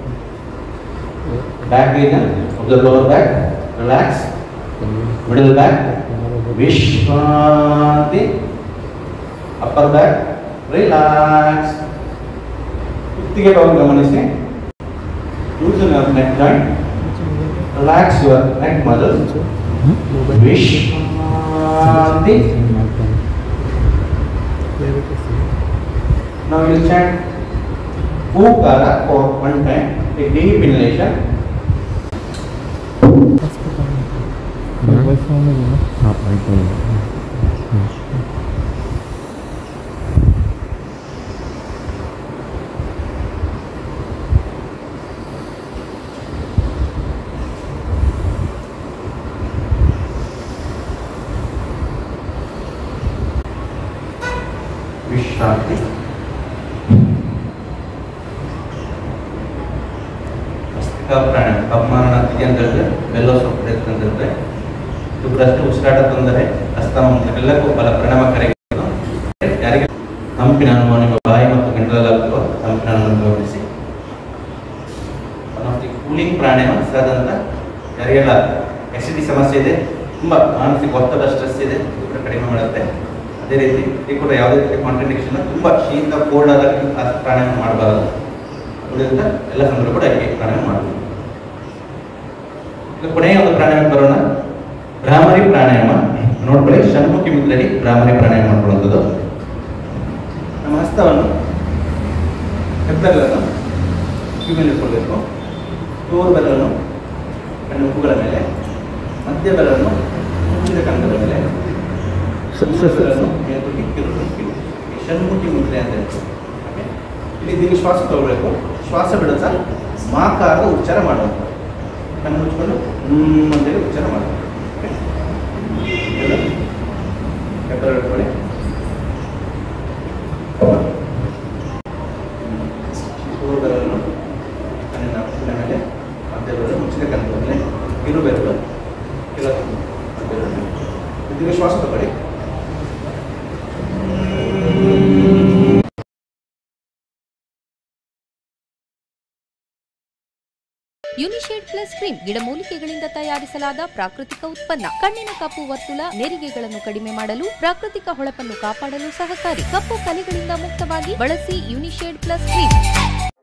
back region of the lower back. Relax. Middle back. Vishranti. Upper back. Relax. ಕುತ್ತಿಗೆ ಭಾಗ ಗಮನಿಸಿ. Loosen your neck joint. Relax your neck muscles. Vishanti. Now you will chant Ukara for one time. Take deep inhalation. Vishanti. ಪ್ರಾಣಾಯಾಮ ಕಪ್ಮಾನ ಅಂತಂದ್ರೆ ಬೆಲ್ಲೋ ಸೊಪ್ಪು ಅಂತಂದ್ರೆ ಇಬ್ಬರಷ್ಟು ಉಸಿರಾಟ ತೊಂದರೆ asthma ಎಲ್ಲಕ್ಕೂ ಬಲ ಪರಿಣಾಮಕಾರಿಯಾಗಿದ್ದು ಯಾರಿಗೆ ತಂಪಿನ ಅನುಭವ ನಿಮ್ಮ ಬಾಯಿ ಮತ್ತು ಗಂಟಲಲ್ಲಿರುವ ತಂಪಿನ ಅನುಭವ ಗಮನಿಸಿ. ಕೂಲಿಂಗ್ ಪ್ರಾಣಾಯಾಮ ಸಾದಂತ ಯಾರಿಗೆಲ್ಲ ಎಸಿಡಿ ಸಮಸ್ಯೆ ಇದೆ, ತುಂಬ ಮಾನಸಿಕ ಒತ್ತಡ ಸ್ಟ್ರೆಸ್ ಇದೆ, ಕೂಡ ಕಡಿಮೆ ಮಾಡುತ್ತೆ. ಅದೇ ರೀತಿ ಈ ಕೂಡ ಯಾವುದೇ ರೀತಿ ಕಾಂಟ್ರಾಡಿಕ್ಷನ್ ತುಂಬ ಶೀತ ಕೋಲ್ಡ್ ಆದಾಗ ಪ್ರಾಣಾಯಾಮ ಮಾಡಬಾರದು. ಉಳಿದಂತ ಎಲ್ಲ ಸಂದರ್ಭ ಕೂಡ ಹೀಗೆ ಪ್ರಾಣಾಯಾಮ ಮಾಡಬಹುದು. ಕೊನೆಯ ಒಂದು ಪ್ರಾಣಾಯಾಮ ಬರೋಣ, ಭ್ರಾಮರಿ ಪ್ರಾಣಾಯಾಮ. ನೋಡ್ಕೊಳ್ಳಿ, ಷಣ್ಮುಖಿ ಮುದ್ರೆಯಲ್ಲಿ ಭ್ರಾಮರಿ ಪ್ರಾಣಾಯಾಮ ಮಾಡ್ಕೊಳ್ಳುವಂಥದ್ದು. ನಮ್ಮ ಹಸ್ತವನ್ನು ಹೆಬ್ಬೆರಳನ್ನು ಕಿವಿಯಲ್ಲಿ ಇಟ್ಕೊಳ್ಬೇಕು. ತೋರು ಬೆರಳನ್ನು ಕಣ್ಣು ಮುಕ್ಕುಗಳ ಮೇಲೆ, ಮಧ್ಯ ಬೆರಳನ್ನು ಮುಚ್ಚಿದ ಕಣ್ಣುಗಳ ಮೇಲೆ, ಷಣ್ಮುಖಿ ಮುದ್ರೆ ಅಂತ ಹೇಳ್ತೀವಿ. ಇಲ್ಲಿ దీనికి ಶ್ವಾಸ ತಗೊಳ್ಬೇಕು. ಶ್ವಾಸ ಬಿಡುತ್ತಾ ಮಾಕಾರದ ಉಚ್ಚಾರ ಮಾಡುವಂಥ, ಕಣ್ಣು ಮುಚ್ಕೊಂಡು ಅಂತೇಳಿ ಉಚ್ಚಾರ ಮಾಡಬೇಕು. ಹೆಬ್ಬೆರಳು ಇಟ್ಕೊಳ್ಳಿ. ತೋರು ಬೆರಳನ್ನು ಕಣ್ಣಿನ ಮುಚ್ಚಿನ ಮೇಲೆ, ಮಧ್ಯ ಬೆರಳು ಮುಚ್ಚಿದ ಕಣ್ಣುಗಳ ಮೇಲೆ, ಕಿರು ಬೆರಳು ಮಧ್ಯ ಬೆರಳು. ಇದಕ್ಕೆ ಶ್ವಾಸ ತಗೊಳ್ಳಿ. ಯುನಿಶೇಡ್ ಪ್ಲಸ್ ಕ್ರೀಮ್ ಗಿಡಮೂಲಿಕೆಗಳಿಂದ ತಯಾರಿಸಲಾದ ಪ್ರಾಕೃತಿಕ ಉತ್ಪನ್ನ. ಕಣ್ಣಿನ ಕಪ್ಪು ವರ್ತುಲ ನೆರಿಗೆಗಳನ್ನು ಕಡಿಮೆ ಮಾಡಲು, ಪ್ರಾಕೃತಿಕ ಹೊಳಪನ್ನು ಕಾಪಾಡಲು ಸಹಕಾರಿ. ಕಪ್ಪು ಕಲೆಗಳಿಂದ ಮುಕ್ತವಾಗಿ ಬಳಸಿ ಯುನಿಶೇಡ್ ಪ್ಲಸ್ ಕ್ರೀಮ್.